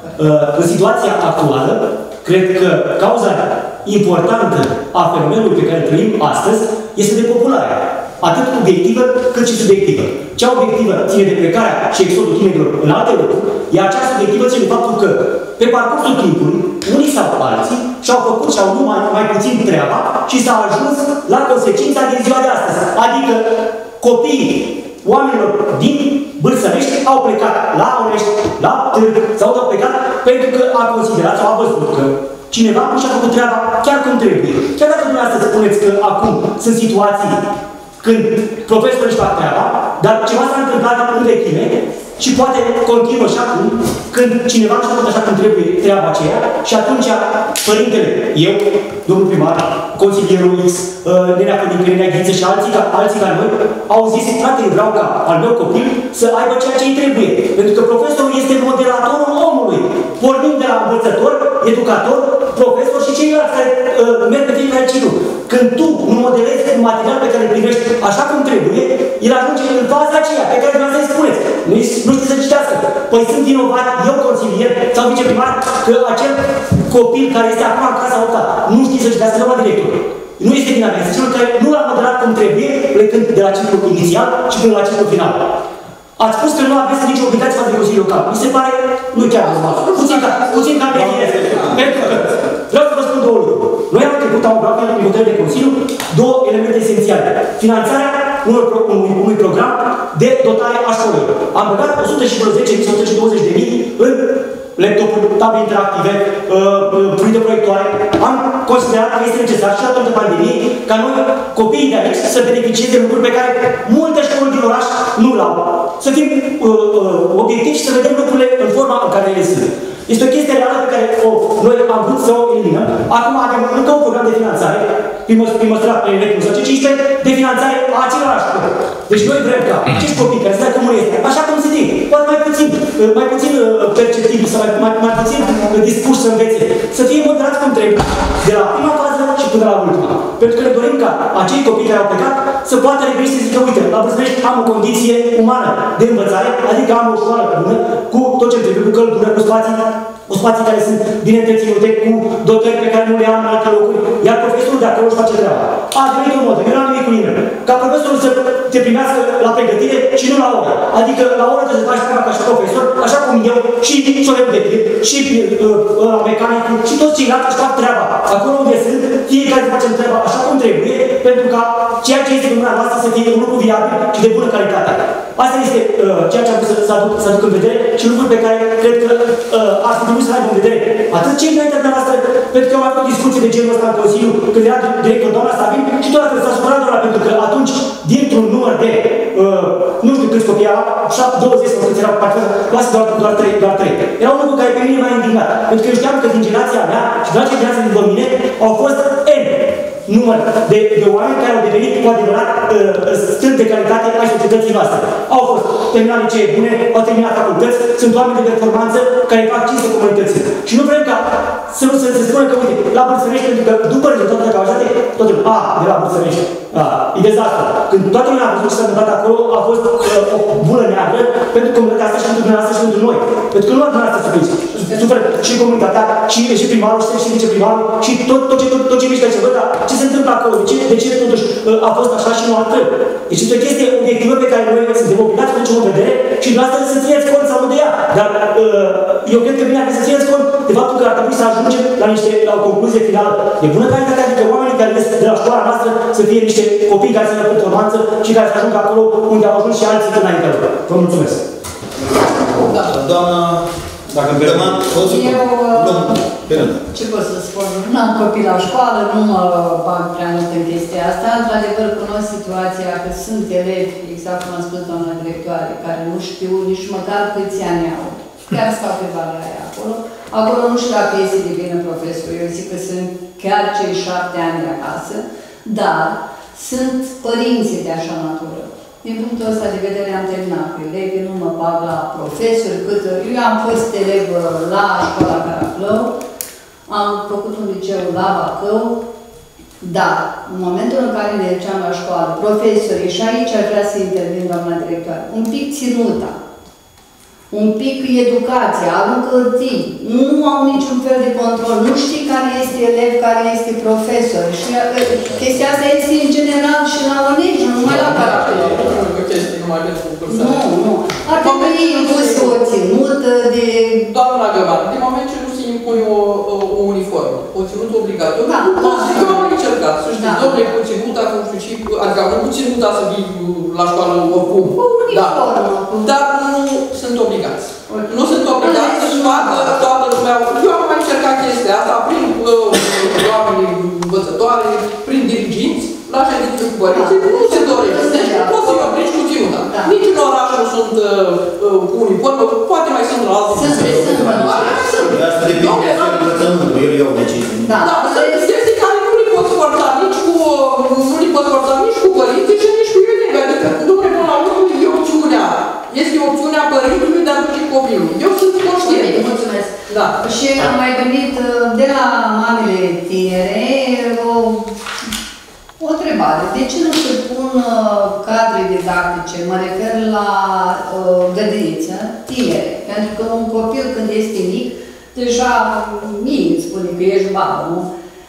În situația actuală, cred că cauza importantă a fenomenului pe care îl trăim astăzi este depopularea. Atât obiectivă cât și subiectivă. Cea obiectivă ține de plecarea și exodul tinerilor în alte locuri, iar cea subiectivă ține de faptul că, pe parcursul timpului, unii sau alții și-au făcut și-au numai mai puțin treaba și s-a ajuns la consecința din ziua de astăzi. Adică copiii oamenilor din Bârsănești au plecat la Onești, la Târg, sau au plecat pentru că a considerat sau a văzut că cineva nu și-a făcut treaba chiar cum trebuie. Chiar dacă dumneavoastră spuneți că acum sunt situații când profesorul își fac treaba, dar ceva s-a întâmplat în vechime și poate continuă și acum, când cineva nu-și făcut așa cum trebuie treaba aceea și atunci părintele, eu, domnul primar, consilierul X, Nenea Fănică, Nenea Ghiță și alții ca, alții ca noi, au zis, frate, vreau ca al meu copil să aibă ceea ce îi trebuie. Pentru că profesorul este moderatorul omului. Pornind de la învățător, educator, profesor și ceilalți care uh, merg pe fiecare ciclu. Când tu nu modelezi un material pe care îl primești așa cum trebuie, el ajunge în faza aceea pe care dumneavoastră îi spuneți. Nu, nu știu să citească. Păi sunt vinovat, eu consilier sau viceprimar, că acel copil care este acum în clasa opta nu știe să citească la director. Nu este vina mea, este celul care nu l-a modelat cum trebuie, plecând de la ciclul inițial și până la ciclul final. Ați spus că nu aveți nicio obligație față de Consiliul Local. Mi se pare nu chiar normal. Puțin ca, puțin ca mechine. Pentru că vreau să vă spun două lucruri. Noi am trecut am obrat în hotărâre de Consiliu două elemente esențiale. Finanțarea unor, unui, unui program de dotare a școlilor. Am băgat o sută zece mii, o sută douăzeci de mii în laptopuri, table interactive, flui de proiectoare. Am considerat că este necesar și datorită pandemiei ca noi, copiii de aici, să beneficieze de lucruri pe care multe școli din oraș nu l-au. Să fim uh, uh, obiectivi și să vedem lucrurile în forma în care ele sunt. Este o chestie reală pe care o, noi am vrut să o eliminăm. Acum avem încă un program de finanțare, prin măsura pe cincisprezece, de finanțare a acelorași școli. Deci noi vrem ca acești copii care sunt cum este, așa cum sunt ei, poate mai puțin, mai puțin perceptivi sau mai, mai, mai puțin dispuși să învețe, să fie moderați cum trebuie, de la prima fază și până la ultima. Pentru că ne dorim ca acei copii care au plecat să poată reveni și să zică, uite, la Bârsănești am o condiție umană de învățare, adică am o școală bună, cu tot ce trebuie, cu căldură, cu spații, cu spații care sunt bine întreținute, cu dotări pe care nu le am în alte locuri, iar profesorul de acolo își face treaba. A devenit o modă, nu am nimic cu nimeni. Ca profesorul să te primească la pregătire și nu la oră. Adică la oră trebuie să faci treaba ca și profesor, așa cum eu, și șoferul de tir, și uh, mecanicul, și toți ceilalți își fac treaba. Acolo unde sunt, fiecare să facem treaba așa cum trebuie, pentru ca ceea ce este în mâna noastră să fie un lucru viabil și de bună calitate. Asta este uh, ceea ce am vrut să, să, aduc, să aduc în vedere și lucruri pe care cred că uh, ar trebui să le aibă în vedere. Atât cei înaintea de noastră, pentru că am avut discuții de genul ăsta în Consiliu, când era director doamna Savin, și tot asta s-a supărat doar pentru că atunci, dintr-un număr de, uh, nu știu câți copii erau, șapte, douăzeci sau câți erau, parcă clasă doar, doar trei, doar trei. Era un lucru care pe mine m-a indignat. Pentru că eu știam că din generația mea și din generația din după mine au fost N număr de, de oameni care au devenit cu adevărat uh, stâlpi de calitate ai societății noastre. Au fost terminat licee bune, au terminat facultăți, sunt oameni de performanță care fac cinste comunității. Și nu vrem ca să nu se, se spună că, uite, la Bârsănești, pentru că după rezultatele cauzate, toată lumea, a, de la Bârsănești, a, e dezastru. Când toată lumea a văzut ce s-a întâmplat acolo, a fost uh, o bulă neagră pentru comunitatea asta și pentru dumneavoastră și pentru noi. Pentru că nu doar dumneavoastră suferiți, suferă și comunitatea, și, și primarul, și viceprimarul, și tot, tot, ce, tot, tot ce mișcă ce văd, dar ce se întâmplă acolo, de ce, de ce totuși uh, a fost așa și nu altfel. Deci este o chestie obiectivă pe care noi suntem obligați să ducem în vedere și dumneavoastră să țineți cont sau nu de ea. Dar uh, eu cred că bine ar fi să țineți cont de faptul că ar trebui să ajungem la niște la o concluzie finală de bună calitate, adică oamenii care ies de la școala noastră să fie niște copii care să aibă performanță și care să ajungă acolo unde au ajuns și alții înaintea lor. Vă mulțumesc. Da, doamna, dacă îmi permit, eu, ce pot să spun, nu am copii la școală, nu mă bag prea mult în chestia asta. Într-adevăr, cunosc situația că sunt elevi, exact cum a spus doamna directoare, care nu știu nici măcar câți ani au. Chiar stau pe valea aia acolo. Acolo nu știu dacă iese de bine profesorul. Eu zic că sunt chiar cei șapte ani de acasă, dar sunt părinții de așa natură. Din punctul ăsta de vedere am terminat cu elevi, nu mă bag la profesori, cât eu am fost elev la școala Caraclău, am făcut un liceu la Bacău, dar în momentul în care ne duceam la școală, profesorii, și aici ar vrea să intervin doamna directoare, un pic ținuta, un pic educația, aruncă hârtii, nu au niciun fel de control, nu știi care este elev, care este profesor. Și chestia asta este în general și la ONEJ, nu numai la Caraclău. Nu, nu. Ar trebui impus o ținută de... Doamna Găvan, din moment ce nu se impune o, o uniformă, o ținută obligatorie, da, eu am încercat, să știi, domnule, cu ținuta, cu știu și, adică nu cu ținuta să vii la școală oricum. O uniformă. Dar nu sunt obligați. Nu sunt obligați să-și facă toată lumea. Eu am mai încercat chestia asta prin oamenii învățătoare, prin diriginți, la ședință cu părinții, nu se dorește. Deci nu poți să-i obligi cu ținuta. Nici în oraș nu sunt cu uniformă, poate mai sunt la alții. Sunt, sunt. Asta depinde de învățământul, el iau decizii. Da, sunt chestii care nu le poți forța nici cu, nu le poți forța nici cu părinții și nici cu elevi. Adică, domnule, până la urmă, e opțiunea. Este opțiunea părintului de a duce copilul. Eu sunt conștient. Mulțumesc. Da. Și am mai venit de la mamele tinere o, o întrebare. De ce nu se pun cadre didactice? Mă refer la uh, gădiniță, tinere. Pentru că un copil când este mic, deja mie îmi spune că ești babă, nu?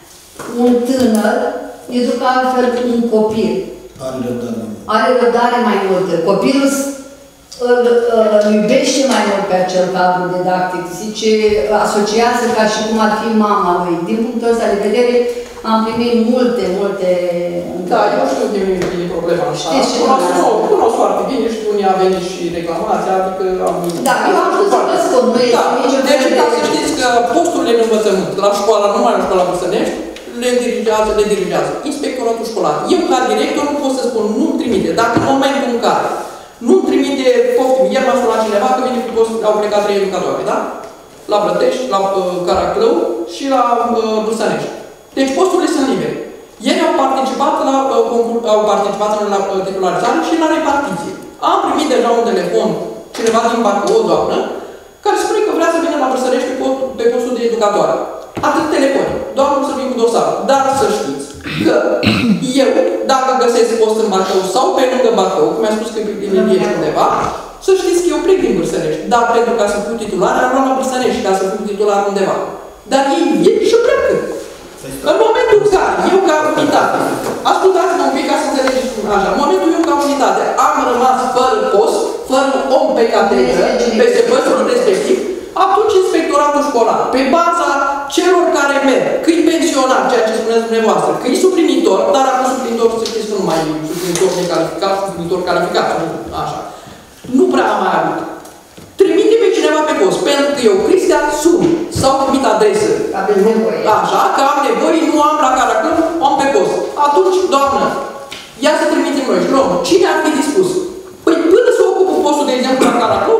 Un tânăr educă altfel un copil. Are răbdare. Are răbdare mai multă. Copilul îl, îl iubește mai mult pe acel cadru didactic, zice, asociază ca și cum ar fi mama lui. Din punctul ăsta de vedere, am primit multe, multe... Da, eu știu de mine problema asta. Știți ce cunosc, cunosc foarte bine, știu unii a venit și reclamația, adică am... Da, eu am vrut să vă spun, nu este nicio... Deci, ca să știți că posturile în învățământ, la școală, numai la școala Bârsănești, le dirigează, le dirigează inspectoratul școlar. Eu, ca director, nu pot să spun, nu-mi trimite. Dacă în momentul în care nu-mi trimite, poftim, ieri m-a sunat cineva că vine cu post, au plecat trei educatoare, da? La Brătești, la uh, Caraclău și la uh, Bârsănești. Deci posturile sunt libere. Ei au participat la, uh, au participat la uh, titularizare și la repartiție. Am primit deja un telefon, cineva din Bacău, o doamnă, care spune că vrea să vină la Bârsănești pe, post, pe postul de educatoare. Atât telefon. Doamne, să vin cu dosarul. Dar să știți că eu, dacă găsesc post în Bacău sau pe lângă Bacău, cum mi-a spus că e undeva, să știți că eu plec din Bârsănești. Dar pentru ca să fiu titular, am luat la Bârsănești ca să fiu titular undeva. Dar ei vin și pleacă. În momentul în care eu ca unitate, ascultați-mă un pic ca să înțelegeți așa, în momentul eu ca unitate am rămas fără post, fără om pe catedră, peste postul respectiv, atunci inspectoratul școlar, pe baza celor care merg, că e pensionar, ceea ce spuneți dumneavoastră, că e suplinitor, dar acum suplinitor, să știți că nu mai e suplinitor necalificat, suplinitor calificat, nu, așa. Nu prea am mai avut. Trimite pe cineva pe post, pentru că eu, Cristia, sun sau trimit adresă. Aveți nevoie. Așa, că am nevoie, nu am la Caraclău, am pe post. Atunci, doamnă, ia să trimitem noi și luăm. Cine ar fi dispus? Păi până să ocupă postul, de exemplu, la Caraclău,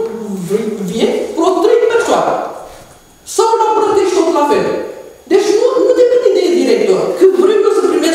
vin vreo trei persoane. Sau la Brătești tot la fel. Deci nu, nu depinde de director. Când vreau eu să primesc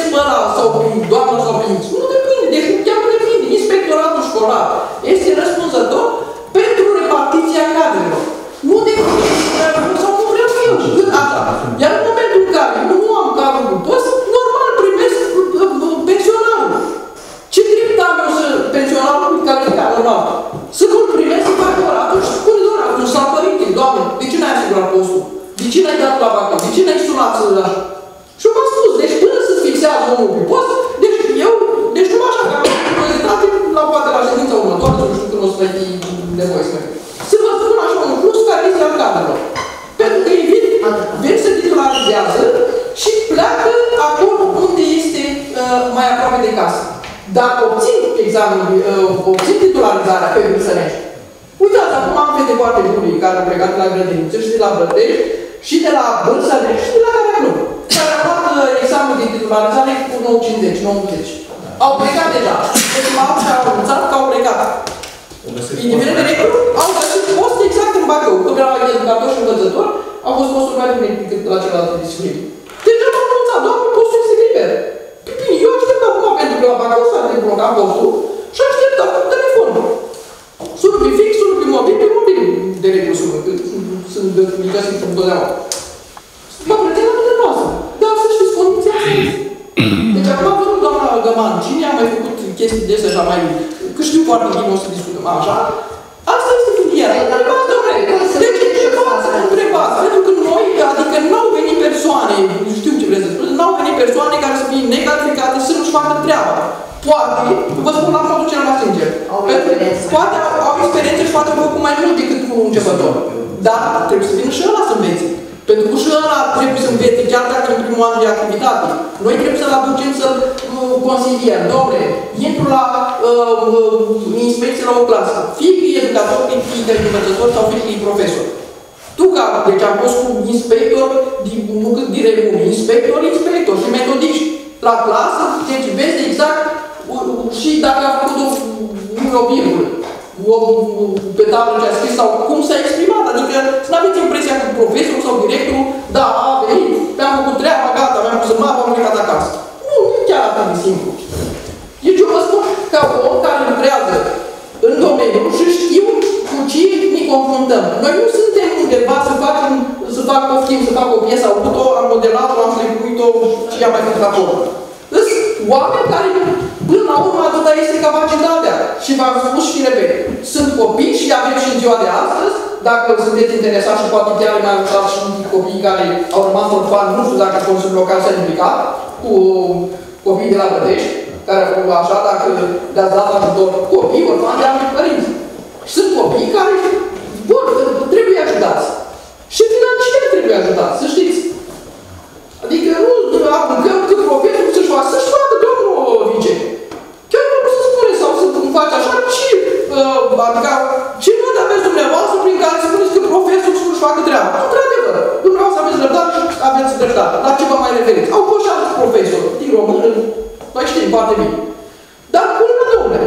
mai aproape de casă. Dacă obțin examenul, obțin titularizarea pe Vârsănești, uitați, acum am fete foarte bune care au plecat de la grădiniță și de la Brătești, și de la Vârsănești și de la Caraclău, care au luat examenul de titularizare cu nouă cincizeci, nouăzeci. Au plecat deja. Deci m-au și au anunțat că au plecat. Indiferent de reguli, au găsit post exact în Bacău. Când erau educator și învățător, au fost posturi mai bune decât la celelalte discipline. Deja m-au anunțat, doamne, postul este liber. Păi bine, eu aștept acum pentru că la Bacău s-a deblocat postul și aștept acum telefonul. Sună pe fix, sună pe mobil, pe mobil de regulă sună, că sunt găsit întotdeauna. Mă plătesc la dumneavoastră, dar să știți condiția asta. Deci acum a văzut doamna Găman, cine a mai făcut chestii de astea mai, că știu foarte bine, o să discutăm așa, asta este filiera. Întrebați, domnule, deci întrebați, întrebați, pentru că noi, adică n-au venit persoane, știu ce vreți să spun, n-au venit persoane care să fie necalificate, să nu-și facă treaba. Poate, vă spun la modul cel mai sincer, poate au, au experiențe și poate au făcut mai mult decât un începător. Dar trebuie să vină și ăla să învețe. Pentru că și ăla trebuie să învețe, chiar dacă în primul an de activitate. Noi trebuie să-l aducem să-l uh, consiliem. Dom'le, intru la uh, inspecție la o clasă. Fie că e educator, fie că e învățător sau fie că e profesor. Tu ca, deci am fost cu inspector, nu cât direct unul, inspector, inspector și metodiști la clasă, deci vezi exact uh, și dacă a făcut o virgulă. O, pe tablă ce a scris sau cum s-a exprimat, adică să nu aveți impresia că profesorul sau directorul, da, a venit, mi-am făcut treaba, gata, mi-am pus în mapă, am plecat acasă. Nu, nu e chiar atât de simplu. Deci eu vă spun ca om care lucrează în domeniu și știu cu ce ne confruntăm. Noi nu suntem undeva să facem, să fac poftim, să fac o piesă auto, am modelat-o, am strecuit-o și am mai făcut acolo. Sunt oameni care, până la urmă, atâta este capacitatea. Și v-am spus și repet, sunt copii și avem și în ziua de astăzi, dacă sunteți interesați și poate chiar mai ajutat și copii care au rămas orfani, nu știu dacă Consiliul Local s-a implicat, cu copii de la Brătești, care au așa, dacă le-ați dat ajutor copii, orfani de ambii părinți. Și sunt copii care, bun, trebuie ajutați. Și financiar trebuie ajutați, să știți. Adică nu apucăm că profesorul să-și facă, să-și facă, domnul vice. Chiar nu se spune sau să faci așa, ce, uh, adică, ce nu aveți dumneavoastră prin care spuneți că profesorul să-și facă treaba. Într-adevăr, dumneavoastră aveți răbdare și aveți dreptate. La ce vă mai referiți? Au fost și alți profesori, din română, mai știm foarte bine. Dar, până domnule,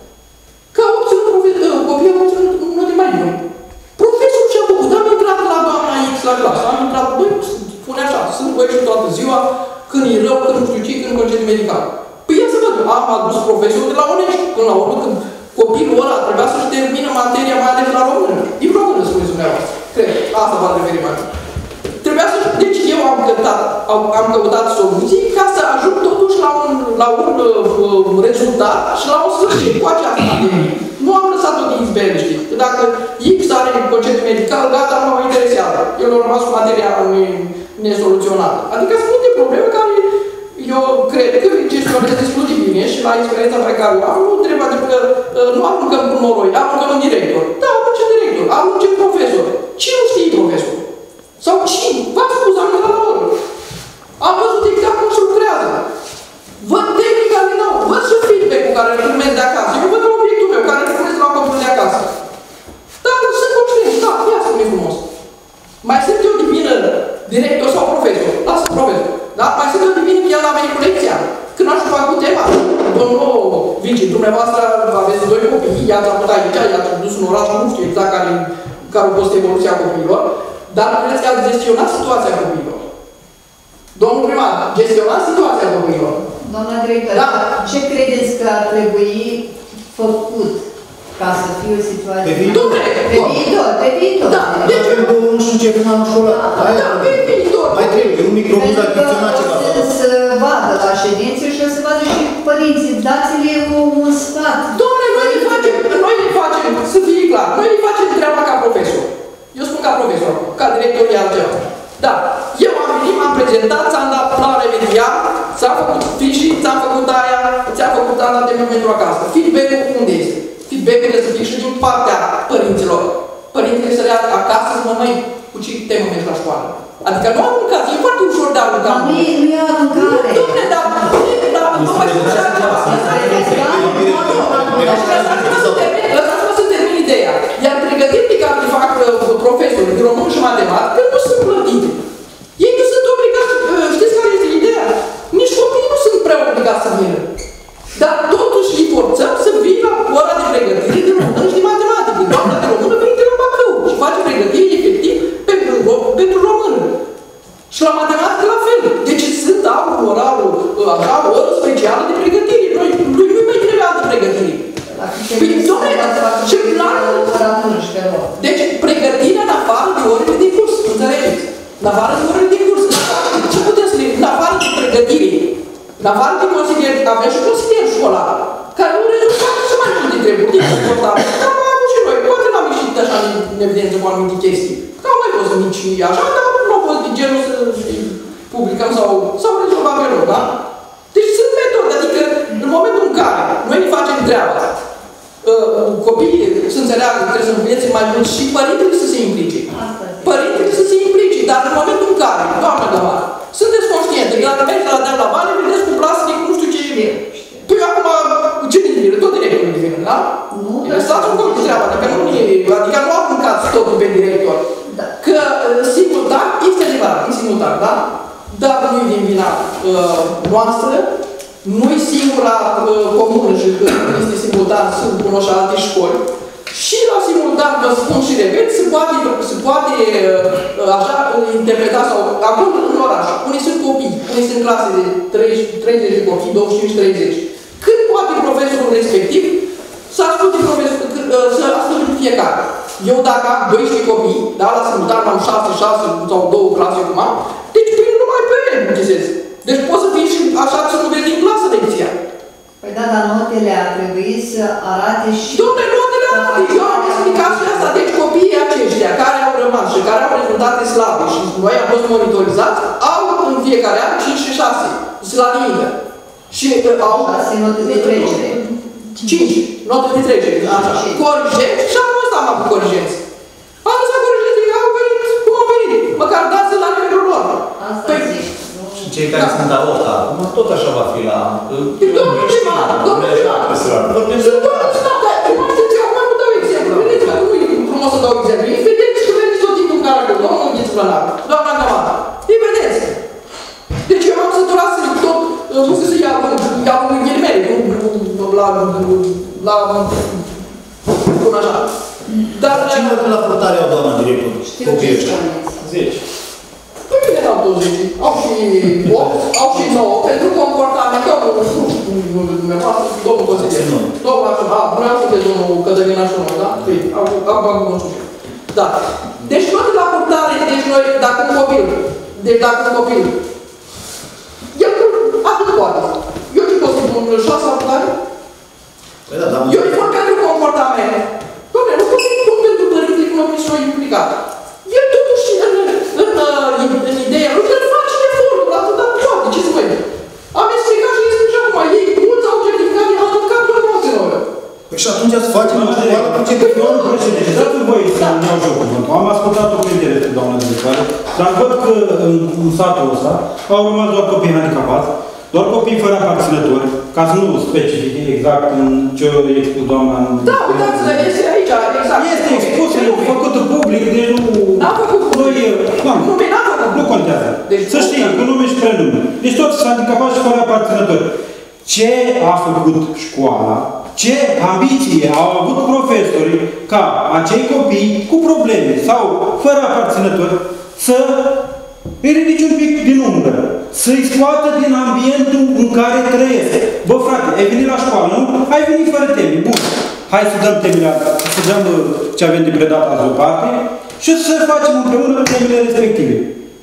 că au obținut uh, copiii au obținut unul de mai buni. Profesorul și-a făcut, am intrat la doamna X la clasă, am intrat, băi, spune așa, sunt băieți toată ziua, când e rău, când nu știu ce, când concediu medical. Păi ia să văd, am adus profesorul de la Onești, până la urmă, când copilul ăla trebuia să-și termină materia, mai ales la română. Din română, spuneți dumneavoastră. Cred, asta v-ar referi mai mult. Trebuia să... Deci eu am căutat, am căutat soluții ca să ajung totuși la un, la un uh, rezultat și la un sfârșit cu această materie. Nu am lăsat-o din izbele, știți? Că dacă X are concediu medical, gata, nu mă interesează. El a rămas cu materia nesoluționată. Adică sunt multe probleme care eu cred că gestionez destul de bine și la experiența pe care o am, nu trebuie, adică nu aruncăm cu noroi, aruncăm în director. Da, aruncem director, aruncem profesor. Cine nu știe profesor? Sau cine? V-am spus, am dat la oră. Am văzut exact cum se lucrează. Văd tehnica din nou, văd și feedback-ul care îl primesc de acasă. Eu văd obiectul meu care îl primesc la copilul de acasă. Dar sunt conștient, da, ia spune frumos. Mai sunt eu de vină director sau profesor? Lasă profesor. Da? Mai sunt eu de vină că el a venit cu lecția. Când aș fi făcut tema. Domnul Vici, dumneavoastră aveți doi copii, i-ați avut aici, i-ați dus în oraș, nu știu exact care, care a fost evoluția copiilor, dar credeți că ați gestionat situația copiilor. Domnul primar, gestionați situația copiilor. Doamna director, da. Ce credeți că ar trebui făcut ca să fie o situație? Pe viitor. Pe viitor, pe viitor. Da, deci nu știu ce când am școală. Da, pe viitor. Mai trebuie, un microbuz a acționat ceva. Să vadă la ședințe și o să vadă și părinții. Dați-le un sfat. Dom'le, noi le facem, noi le facem, să fie clar, noi le facem treaba ca profesor. Eu spun ca profesor, ca director e altceva. Da, eu am venit, m-am prezentat, ți-am dat plan remedial, ți-am făcut fișii, ți-am făcut aia, ți-am făcut data de momentul acasă. Feedback-ul unde este? Feedback-ul trebuie să fie și din partea părinților. Părintele să le ia acasă să mă măi, cu ce temă mergi la școală. Adică nu aruncați, e foarte ușor de aruncat. Nu e aruncare. Dom'le, dar, dar, Păi, domnule, și planul... Deci, pregătirea în afară de orele de curs, înțelegeți? În afară de orele de curs. Ce puteți spune? În afară de pregătire, în afară de consilier, avem și consilier școlar, care nu rezultă și mai multe treburi, din comportare. Am avut și noi, poate n-am ieșit așa în evidență cu anumite chestii. Că au mai fost nici așa, dar nu au fost de genul să publicăm sau, sau rezolvat pe loc, da? Deci sunt metode, adică în momentul în care noi ne facem treaba, copiii să înțeleagă că trebuie să învețe mai mult și părintele să se implice. Părintele să se implice, dar în momentul în care, doamnă Gămară, sunteți conștiente că dacă mergeți la deal la bani, vedeți cu plastic, nu știu ce e. Păi acum, ce divine? Tot directorul divine, da? Nu. Lăsați un copil treaba, adică nu e, adică nu aruncați totul pe director. Că simultan este adevărat, e simultan, da? Dar nu e din vina uh, noastră, nu-i singura uh, comună și că este simultan, sunt cunoși alte școli. Și la simultan, vă spun și repet, se poate, se poate uh, așa interpreta sau acolo în oraș, unii sunt copii, unii sunt clase de treizeci de copii, douăzeci și cinci treizeci. Când poate profesorul respectiv să asculte profesor, uh, să asculte fiecare. Eu dacă am doisprezece copii, da, la simultan am șase, șase sau două clase acum, deci prin numai pe ele ghizez. Deci poți să fii și așa să nu vezi din clasă lecția. Păi da, dar notele ar trebui să arate și... Dom'le, notele arate! Eu am explicat și asta. Deci copiii aceștia care au rămas și care au rezultate slabe și noi am fost monitorizați, au în fiecare an cinci și șase. La nimică. Și au... șase note de trecere. cinci note de trecere. Așa. Corigenți și anul ăsta am avut corigenți. Anul ăsta corigenții au venit cum au venit. Măcar dați la nivelul lor. Asta păi, zic. Și cei care sunt la opt acum, tot așa va fi la... Domnul primar, domnul primar. Vorbim de... Domnul primar, dar nu știți, acum vă dau exemplu. Vedeți-vă, nu e frumos să dau exemplu. Îi vedeți că vedeți tot timpul în caracter. Domnul Ghiț Plănar, doamna Gămară. Îi vedeți. Deci eu m-am săturat să tot, nu să iau, iau în ghilimele, nu la... la... cum așa. Dar... Cine la portare au doamna director? Copiii ăștia? zece. Păi bine n-au douăzeci, au și opt, au și nouă, pentru comportament, domnul, nu știu, dumneavoastră, domnul consilier. Domnul așa, a, vreau să de domnul Cătălina și noi, da? Păi, am bani nu știu. Da. Deci tot la portare, deci noi, dacă un copil, deci dacă un copil, el atât poate. Eu ce pot să spun, șase la portare? Păi da, dar... Eu îi spun pentru comportament. Dom'le, nu pot să spun pentru părinte cum am și-o implicat. El totuși, în, în, în, în ideea lui, el face efortul, atâta poate, ce să vede. Am explicat și este și acum, ei mulți au certificat, i-au aruncat doar noapte noi. Păi și atunci ați face o școală cu certificat? Domnul președinte, dați-mi voie să îmi iau jocul cuvântul. Am ascultat o printere de doamna directoare, dar văd că în, în satul ăsta au rămas doar copii handicapați, doar copii fără aparținători, ca să nu specific exact în ce o expus doamna... Da, uitați-vă, este aici, exact. Este expus, e făcut public, deci nu... N-a făcut public. Nu, n-a făcut public. nu contează. Deci, să știi, cu nume și prenume. Deci toți s-au handicapat și fără aparținători. Ce a făcut școala, ce ambiție au avut profesorii ca acei copii cu probleme sau fără aparținători să îi ridici un pic din umbră, să-i scoată din ambientul în care trăiesc. Bă, frate, ai venit la școală, nu? Ai venit fără teme, bun. Hai să dăm temele astea, să dăm ce avem de predat azi o parte și să facem împreună temele respective.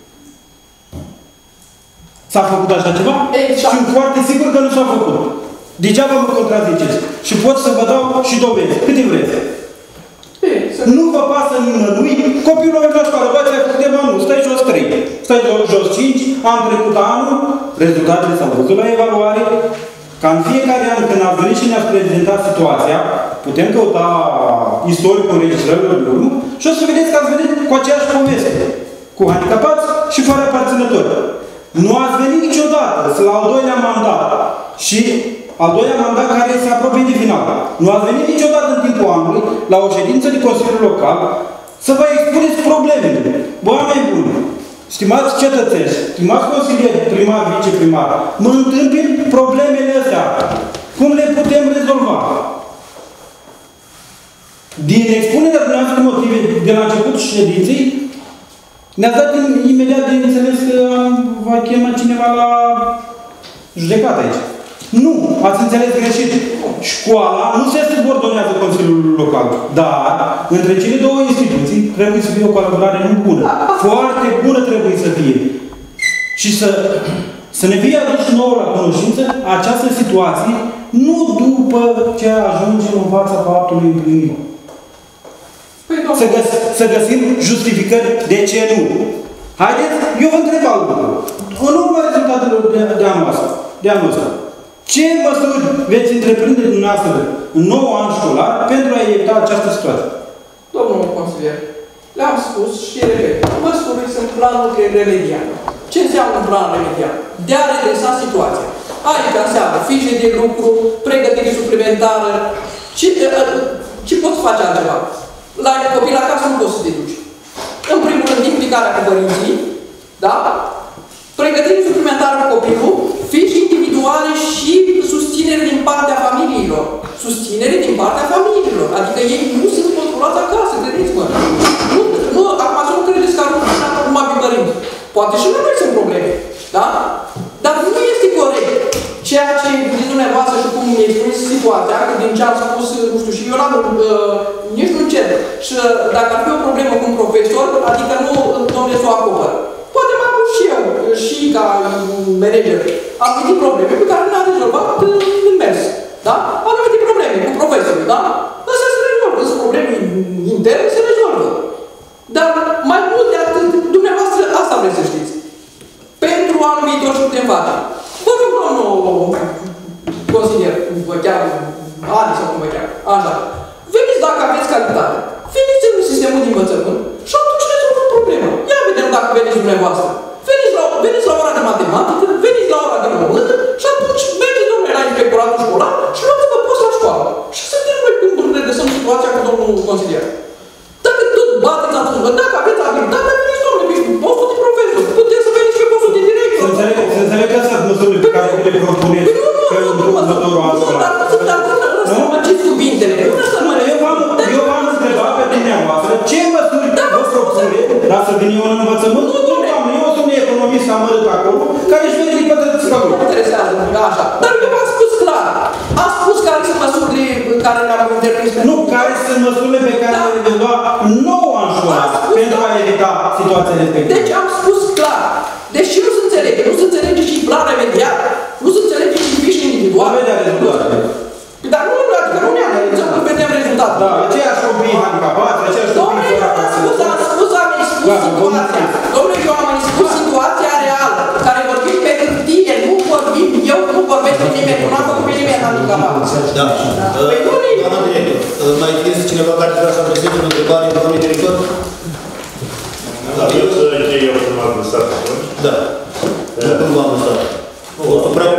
S-a făcut așa ceva? Exact. Sunt foarte sigur că nu s-a făcut. Degeaba mă contraziceți. Și pot să vă dau și dovezi. Câte vreți. Nu vă pasă nimănui, copilul meu la școală, bă, ți-ai făcut ceva, nu, stai jos trei, stai jos cinci, am trecut anul, rezultatele s-au văzut la evaluare, ca în fiecare an când ați venit și ne-ați prezentat situația, putem căuta istoricul înregistrărilor de urmă și o să vedeți că ați venit cu aceeași poveste, cu handicapați și fără aparținători. Nu ați venit niciodată, la al doilea mandat și al doilea mandat care se apropie de final. Nu ați venit niciodată în timpul anului, la o ședință de Consiliul Local, să vă expuneți problemele. Bă, oameni buni, stimați cetățeni, stimați consilieri, primar, viceprimar, mă întâmpin problemele astea. Cum le putem rezolva? Din expunerea dumneavoastră motive de la începutul ședinței, ne-ați dat imediat de înțeles că va chema cineva la judecată aici. Nu, ați înțeles greșit. Școala nu se subordonează Consiliului Local, dar între cele două instituții trebuie să fie o colaborare nu bună. Foarte bună trebuie să fie. Și să, să ne fie adus nouă la cunoștință această situație, nu după ce ajungem în fața faptului împlinit. Să, găs să găsim justificări de ce nu. Haideți, eu vă întreb alt lucru. În urma rezultatelor de, de anul ăsta, de anul ăsta, ce măsuri veți întreprinde dumneavoastră în nou an școlar pentru a evita această situație? Domnul consilier, le-am spus și repet. Măsuri sunt planuri remediale. Ce înseamnă un plan remedial? De a redresa situația. Adică înseamnă fișe de lucru, pregătire suplimentară. Ce, ce poți face altceva? La copil acasă nu poți să te duci. În primul rând, implicarea cu părinții, da? Pregătire suplimentară cu copilul, fișe individuale și susținere din partea familiilor. Susținere din partea familiilor. Adică ei nu sunt controlați acasă, credeți-mă. Nu, nu, acum să nu credeți că aruncă numai pe părinți. Poate și la noi sunt probleme, da? Dar nu este corect ceea ce din dumneavoastră și cum mi-ai spus situația, că din ce am spus, nu știu, și eu n-am, uh, nici nu cer. Și uh, dacă ar fi o problemă cu un profesor, adică nu, domnule, să o acopăr. Poate m-am pus și eu, și ca manager, am gândit probleme pe care le-am rezolvat în mers, da? Anumite probleme cu profesorul, da? Asta se rezolvă, sunt probleme interne, se rezolvă. Dar mai mult de atât, dumneavoastră, asta vreți să știți. Pentru anul viitor ce putem face? Vă rog, domnul consilier, vă cheamă, ani sau cum vă cheamă, așa. Veniți dacă aveți calitate. Veniți în sistemul de învățământ și atunci rezolvăm problema. Ia vedem dacă veniți dumneavoastră. Veniți la, veniți la ora de matematică, veniți la ora de română și atunci mergeți, domnule, la inspectoratul școlar și luați-vă post la școală. Și suntem noi când redresăm situația cu domnul consilier. Dacă tot bateți atunci, dacă aveți abilitate, veniți, domnule, pe postul de profesor. Puteți să veniți pe postul de director. Să înțeleg, să înțeleg că astea măsurile pe care le propuneți pe următorul an școlar. Nu? Răspundeți cuvintele. Eu v-am întrebat pe dumneavoastră ce măsuri vă propune, dar să vin eu în învățământ? Nu, doamne, eu sunt un economist amărât acolo, care își vede din pătrăți scăpuri. Nu mă interesează, așa. Dar eu v-am spus clar. Am spus care sunt măsurile care le-am interprins. Nu, care sunt măsurile pe care le veți lua în nou an școlar pentru a evita situația respectivă. Deci am spus clar. Deși nu se înțelege, nu se înțelege și plan remedial, nu se înțelege și fișe individuale. Nu vedea rezultatele. Dar nu, adică nu ne-am nu vedem rezultatul. Da, aceiași copii handicapați, aceiași copii fără acasă. Domnule, am spus, am spus situația. Domnule, eu am spus situația reală, care vorbim pe hârtie, nu vorbim, eu nu vorbesc cu nimeni, nu am făcut pe nimeni handicapat. Da. Doamna director, mai este cineva care vrea să adreseze o întrebare, domnule director? Da, eu să închei eu să m-am lăsat atunci. Da. Nu v-am lăsat. O prea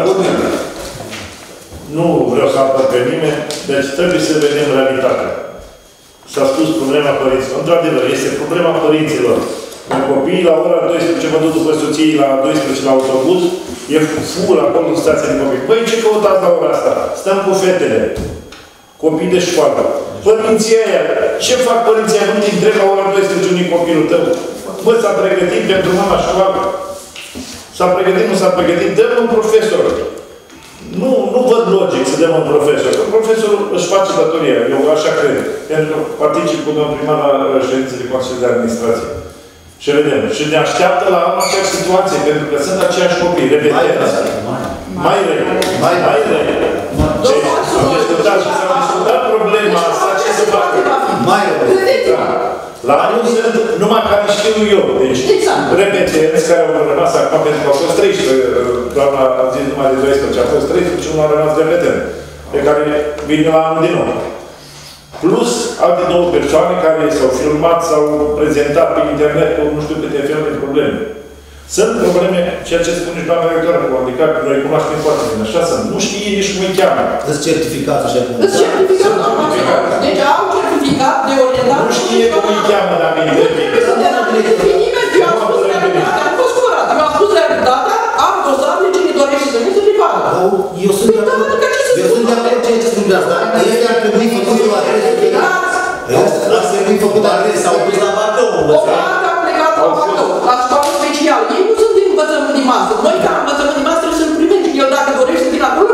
Nu vreau să apăr pe nimeni, deci trebuie să vedem realitatea. S-a spus problema părinților. Într-adevăr, este problema părinților. În copiii la ora douăsprezece, mă duc după soției la douăsprezece la autobuz, e full acolo în stația de copii. Băi, ce căutați la ora asta? Stăm cu fetele. Copii de școală. Părinții aia, ce fac părinții aia? Nu te întreb la ora douăsprezece unui copilul tău. Bă, s-a pregătit pentru mama școală. S-a pregătit, nu s-a pregătit, dăm un profesor. Nu, nu văd logic să dăm un profesor. Profesorul își face datoria, eu așa cred. Pentru că particip cu domnul primar la ședințe de Consiliul de Administrație. Și vedem. Și ne așteaptă la aceeași situație, pentru că sunt aceiași copii. Repetenți. Mai răi. Mai răi. Ce? Am discutat și s-a discutat problema asta, ce se fac? Mai răi. La anul sunt numai care știu eu. Deci, repetenți care au rămas acum, pentru că au fost treisprezece, doamna a zis numai de doisprezece, a fost treisprezece și unul a rămas repetent, pe care vine la anul din nou. Plus alte două persoane care s-au filmat, s-au prezentat pe internet cu nu știu câte feluri de probleme. Sunt probleme, ceea ce spune și doamna rectoare, cu handicap, noi cunoaștem foarte bine. Așa sunt. Nu știe nici cum îi cheamă. Îți certificat așa cum. Îți certificat, doamna. Deci au certificat de orientare. Nu știe cum îi cheamă dacă îi vede. Nu te analizezi pe nimeni, eu am spus realitatea, am fost curat. Eu am spus realitatea, am dosare, cine dorește să vin să-i facă. Eu sunt de acord. Eu sunt de acord ce ce spune asta. Ei ar trebui făcut o adresă. Ar trebui făcut adresă. S-au pus la Bacău. O parte a plecat la Bacău, la școală specială. Ei nu sunt din învățământ de masă. Noi, ca învățământ de masă, trebuie să-l primim. El, dacă dorește să vină acolo,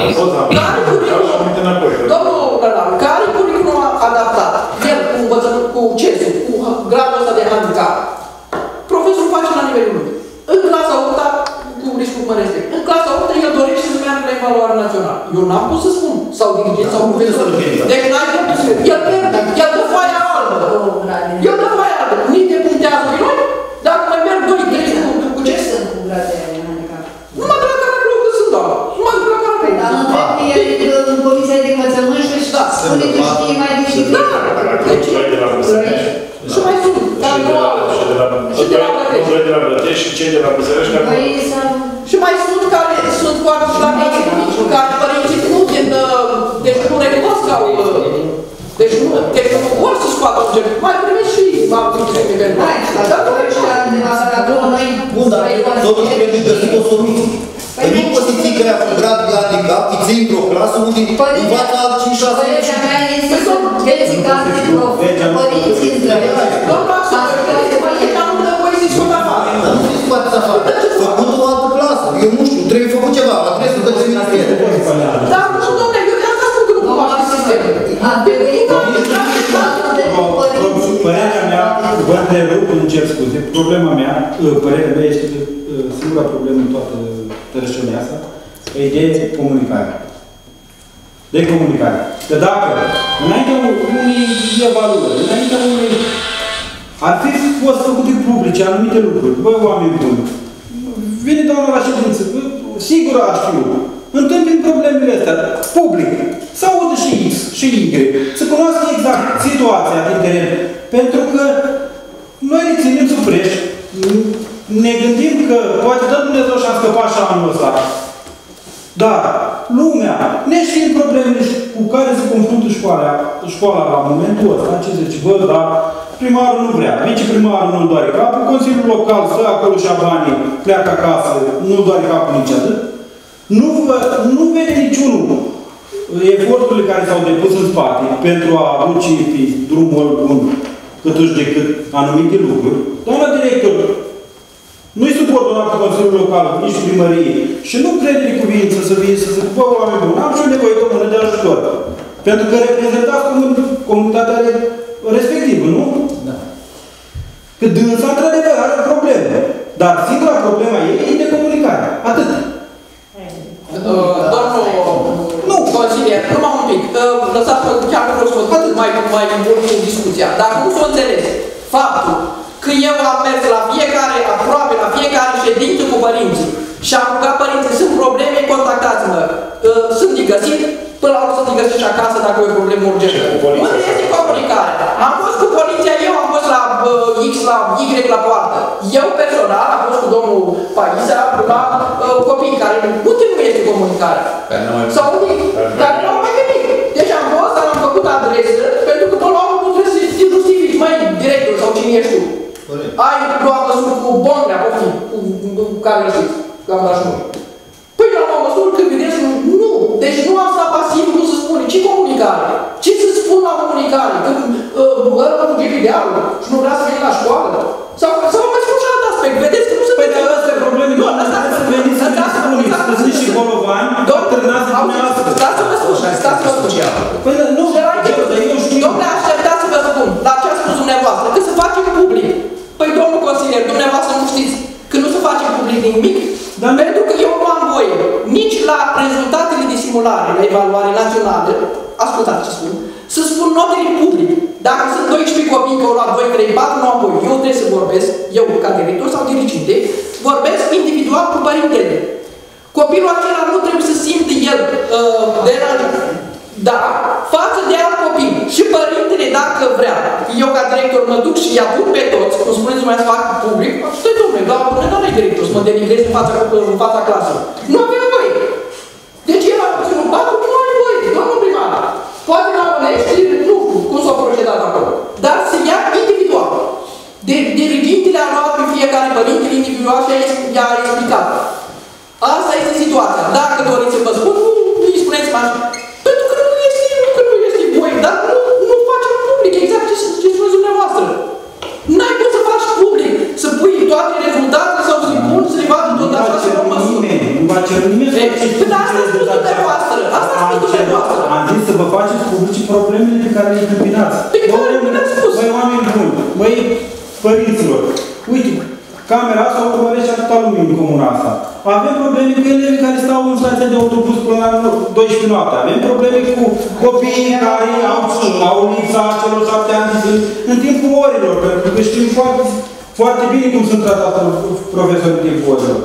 Care curriculum? Domnul Rănar, care curriculum a adaptat? El cu învățământ, cu cesul, cu gradul ăsta de handicap. Profesorul face la nivelul lui. În clasa a opta, cu riscul mă respect, în clasa a opta el dorește să meargă la evaluare națională. Eu n-am pus să spun, sau dirigent, sau profesor. Deci n-ai dreptul să el pierde, el dă foaia albă. El dă foaia albă. Nici te puntează pe noi, dacă mai merg doi, trei cu ce? Sunt cu grade de handicap. Numai de la care nu că sunt, doamnă. Numai de la care nu. Dar nu trebuie în Comisia de Învățământ și spune că știe mai decât. Da. Deci, și mai sunt. Dar nu au. Și de la Brătești. Și de la Brătești și cei de la Băsărești care nu. Și mai sunt care sunt foarte șlacăți, care părinții nu tind, deci nu recunosc ca o... Deci nu, deci nu vor să scoată un gen. Mai primesc și activități pe care Dar nu noi... Bun, dar totuși trebuie găsit o soluție. Păi nu poți să ții că ea cu grad de handicap, îi ții într-o clasă unde învață alt cinci șase ani. Părerea mea este să veți ca de părinții între Domnul Maxim, că nu dă voie să-i scot afară. Dar nu se scoate afară. Făcut o altă clasă. Eu nu știu, trebuie făcut ceva. La trebuie să dă-ți ministerul. Dar nu, domnule, eu de asta spun că nu cunoaște sistemul. Părerea mea, vă întrerup, îmi cer scuze, problema mea, părerea mea este singura problemă în toată tărășenia asta, e de comunicare. De comunicare. Că dacă, înaintea unei evaluări, înaintea unei... ar fi fost făcute publice anumite lucruri, băi, oameni buni, vine doamna la ședință, sigur aș știu, întâmpin problemele astea, public, să audă și X și Y, să cunoască exact situația din teren, pentru că noi ne ținem supreși, ne gândim că poate dă Dumnezeu și-a scăpat și anul ăsta. Dar lumea, neștiind problemele cu care se confruntă școala, școala la momentul ăsta, ce zice, bă, dar primarul nu vrea, viceprimarul nu-l doare capul, Consiliul Local stă acolo și-a banii, pleacă acasă, nu-l doare capul nici atât. Nu, nu vede niciunul eforturile care s-au depus în spate pentru a aduce pe drumul bun cât uși de cât anumite lucruri. Doamna director, nu-i subordonat cu Consiliul Local, nici primărie, și nu crede de cuvință să vii să zic, bă, oameni buni, am și eu nevoie de o mână de ajutor. Pentru că reprezentați comunitatea respectivă, nu? Da. Că dânsa, într-adevăr, are probleme. Dar singura problema ei e de comunicare. Atât. Domnul, nu, consilier, numai un pic. Lăsați-mă, chiar vreau să vă mai, mai mult cu discuția. Dar nu s-o înțeles faptul că eu am mers la fiecare, aproape la fiecare ședință cu părinții și am rugat părinții, sunt probleme, contactați-mă. Sunt de găsit, până la urmă sunt de găsit și acasă dacă e o problemă urgentă. Unde este comunicare? Am fost cu poliția, eu am fost la uh, X, la Y la poartă. Eu personal am fost cu domnul Paisa la uh, copii care unde nu este comunicare? Sau unde? Care nu au mai venit. Deci am fost, dar am făcut adresă, pentru că până la urmă nu trebuie să te justifici, mai director sau cine ești tu. Ai luat măsuri cu bombrea, poftim, cu, cu care le știți, că am dat și noi. Păi eu am luat măsuri când vedeți, nu. Deci nu am stat pasiv, nu se spune. Ce comunicare? Ce să spun la comunicare? Când ăla uh, cu ghipidealul și nu vrea să vină la școală? Sau, sau mai spun și alt aspect. Vedeți că nu se... Păi dar ăsta e probleme. Nu, asta să veniți să ne spuneți. Că sunt și bolovani, târnați de dumneavoastră. Stați să vă spun, stați să vă spun. Păi nu, eu știu. Dom'le, așteptați să vă spun la ce a spus dumneavoastră, că se face public. Păi, domnul consilier, dumneavoastră nu știți că nu se face public nimic? Dar pentru că eu nu am voie nici la rezultatele de simulare, la evaluare națională, ascultați ce spun, să spun notele public. Dacă sunt doisprezece copii că au luat doi, trei, patru, nu am voie. Eu trebuie să vorbesc, eu ca director sau diriginte, vorbesc individual cu părintele. Copilul acela nu trebuie să simtă el uh, deranjat. Da, față de alt copil. Și părintele, dacă vrea, eu ca director mă duc și i-a pun pe toți, cum spuneți, mai să fac public, stai domnule, dar până nu ai director, să mă denigrez în fața, în fața clasei. Nu avem voie. Deci el a pus în patru, nu are voie, domnul primar. Poate la onești, nu știu cum s-a procedat acolo. Dar se ia individual. De, dirigintele a luat pe fiecare părinte individual și i-a explicat. Asta este situația. Dacă doriți să vă spun, nu îi spuneți-mă așa. Pentru că nu este, că nu este voie, dar nu, nu facem public, exact ce, ce spuneți dumneavoastră. N-ai cum să faci public, să pui toate rezultatele sau să-i pun, să le vadă tot așa, să nu măsuri. Nu va cer nimeni părinților. Uite, camera asta o urmărește atâta lume în comuna asta. Avem probleme cu elevii care stau în stația de autobuz până la douăsprezece noapte. Avem probleme cu copiii care au, au lipsa celor șapte ani de zi în timpul orilor, pentru că știm foarte, foarte bine cum sunt tratați profesorii în timpul orilor.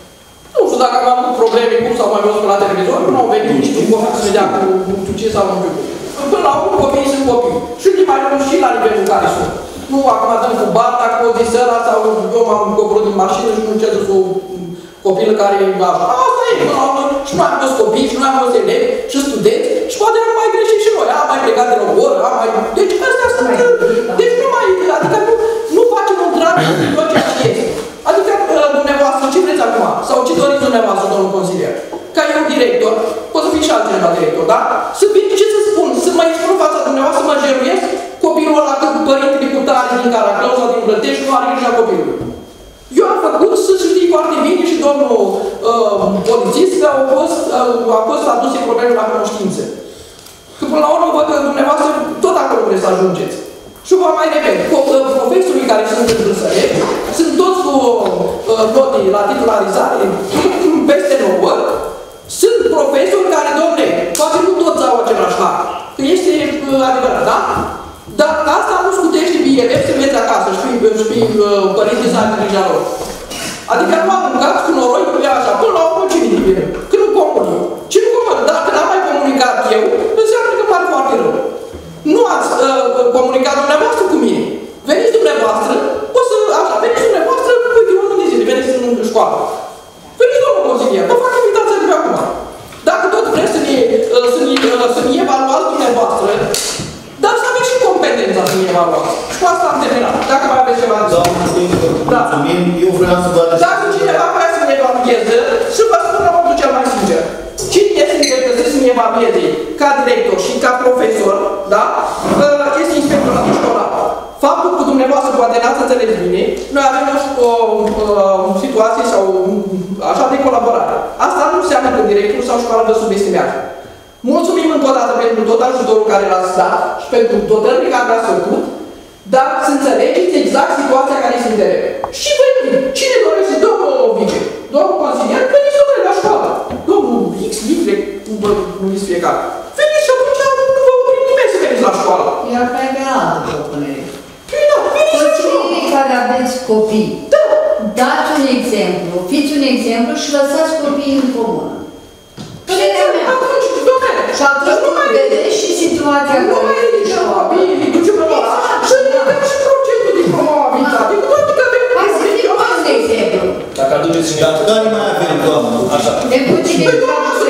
Nu știu dacă am avut probleme cum s-au mai văzut la televizor, nu au venit niște copii să vedea cu ce s-au început. Până la urmă, copiii sunt copii. Și mai rău și la nivelul care sunt. Nu, acum dăm cu bata, cu o disăra, sau eu m-am coborât din mașină și nu încerc cu copil care e așa. Asta e, până la urmă, și noi am fost copii, și noi am fost elevi, și studenți, și poate am mai greșit și noi. Am mai plecat de la o oră, am mai... Deci astea sunt... Deci nu mai... Adică nu, nu facem un drag din tot ceea ce este. Adică, dumneavoastră, ce vreți acum? Sau ce doriți dumneavoastră, domnul consilier? Ca eu director, pot să fii și altcineva director, da? Să vin, ce să spun? Să mă expun în fața dumneavoastră, să mă jeruiesc copilul ăla că părintele cu tare din Caraclău sau din Brătești nu are grijă la copilului. Eu am făcut să știi foarte bine și domnul uh, polițist că au fost, uh, a fost aduse probleme la cunoștință. Că până la urmă văd că dumneavoastră tot acolo vreți să ajungeți. Și vă mai repet, profesorii care sunt în Brăsărești sunt toți cu uh, note la titularizare peste nouă. Sunt profesori care, domne, poate nu toți au același har. Că este uh, adevărat, da? Dar asta nu scutește pe elevi să mergi acasă și pe uh, părinții să aibă grija lor. Adică nu aruncați cu noroi cu ea așa, până la urmă ce vine bine? Că nu comunic. Ce nu comunic? Dacă n-am mai comunicat eu, înseamnă că pare foarte rău. Nu ați uh, comunicat dumneavoastră cu mine. Veniți dumneavoastră, o să, așa, veniți dumneavoastră, uite, o lună de zile, veniți în școală. Veniți, domnul consilier, vă fac invitația de pe acum. Dacă tot vreți să ne, uh, să ne, uh, să ne evaluați dumneavoastră, dar să aveți și competența să ne evaluați. Și cu asta am terminat. Dacă mai aveți ceva de spus. Da, mulțumim. Eu vreau să vă arăt. Dacă cineva vrea să ne evalueze, și vă spun la modul cel mai sincer. Cine este interesat să ne evalueze ca director și ca profesor, da? Este inspectoratul școlar. Faptul că dumneavoastră poate n-ați înțeles bine, noi avem o, o, o situație sau așa de colaborare. Asta nu înseamnă că directorul sau școala vă subestimează. Mulțumim încă o dată pentru tot ajutorul care l-ați dat și pentru dotările care l-ați făcut, dar să înțelegeți exact situația care este în teren. Și veniți, cine dorește, domnul vice, domnul consilier, veniți să la școală. Domnul X, Y, cum vă numiți fiecare. Veniți și atunci nu vă oprim nimeni să veniți la școală. Iar pe pe altă propunere. Păi da, veniți la școală. Cei care aveți copii, da. Dați un exemplu, fiți un exemplu și lăsați copiii în comună. Părerea mea. Atunci, domnule, și atunci nu mai vedeți și situația nu mai ridică copiii, ducem la ăla și ridicăm și procentul din probabilitate. Hai să fim un exemplu. Dacă aduceți cineva... Dar care mai avem, doamnă? Așa. De puțin de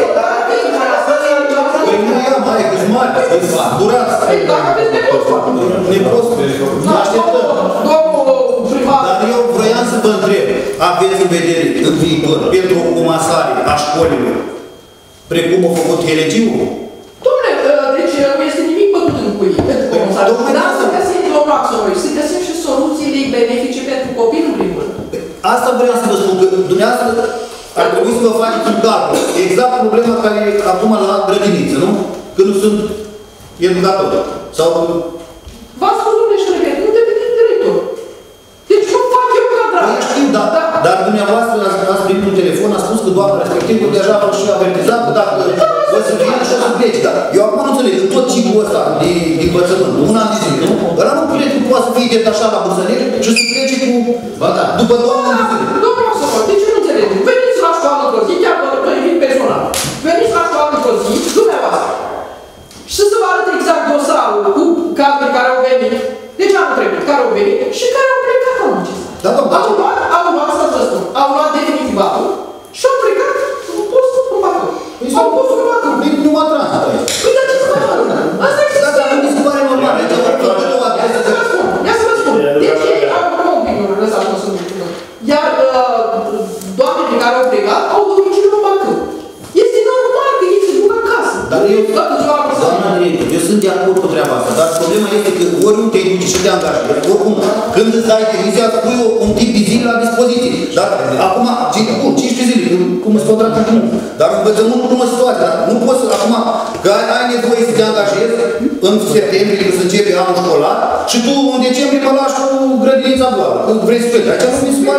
Păi nu ia mai, că-s mari, durați. Dacă aveți nepost, nepost, ne așteptăm. Domnul primar. Dar eu vroiam să vă întreb, aveți în vedere în viitor pentru o comasare a școlilor, precum a făcut Helegiu? Dom'le, deci nu este nimic bătut în cuie pentru comasare. Dar să găsim, domnul Axeloi, să găsim și soluțiile benefice pentru copii, în primul rând. Asta vreau să vă spun, că dumneavoastră ar trebui să vă faceți un calcul. Exact problema care e acum la grădiniță, nu? Că nu sunt educatori. Sau... V-ați spus, domnule, și repet, nu depinde de director. Deci nu fac eu ca drag. Păi știu, da, da. Dar dumneavoastră ați primit un telefon, a spus că doamna respectivă deja a și avertizat că dacă o să vină și o să plece, da. Eu acum nu înțeleg, în tot ciclul ăsta de învățământ, un an de zile, nu? Ăla nu prieten poate să fie detașat la Bursăneri și să plece cu... Ba da. După două ani de zile. Domnul Axeloi, deci nu înțeleg. Veniți la școală într-o zi, chiar vă invit personal. Veniți la școală într-o zi, dumneavoastră. Și să vă arăt exact dosarul cu cazuri care au venit, deci anul trecut, care au venit și care au plecat anul acesta. Da, da, da. Au luat, au luat, să vă spun, au luat definitiv acum și au plecat în post în Bacău. Au fost în Bacău. Nu mă tranzit aici. Păi, dar ce să vă spun? Asta e sistemul. Dar nu mi se pare normal. Deci, ia să vă spun, ia să vă spun. Deci ei au un pic, nu lăsați mă să nu știu. Iar doamnele care au plecat au domiciliu în Bacău. Este normal că ei se duc acasă. Dar eu, doamna director, eu sunt de acord cu treaba asta, dar problema este că oriunde te duci și te angajează. Oricum, când îți dai decizia, îți pui un tip de zile la dispoziție. Dar acum, bun, cincisprezece zile, cum îți pot trata cu dar învățământul nu mă situație. Dar nu poți să, acum, că ai nevoie să te angajezi în septembrie, când se începe anul școlar, și tu în decembrie mă lași cu grădinița grădinița doar. Când vrei să pleci, aici nu mi se poate.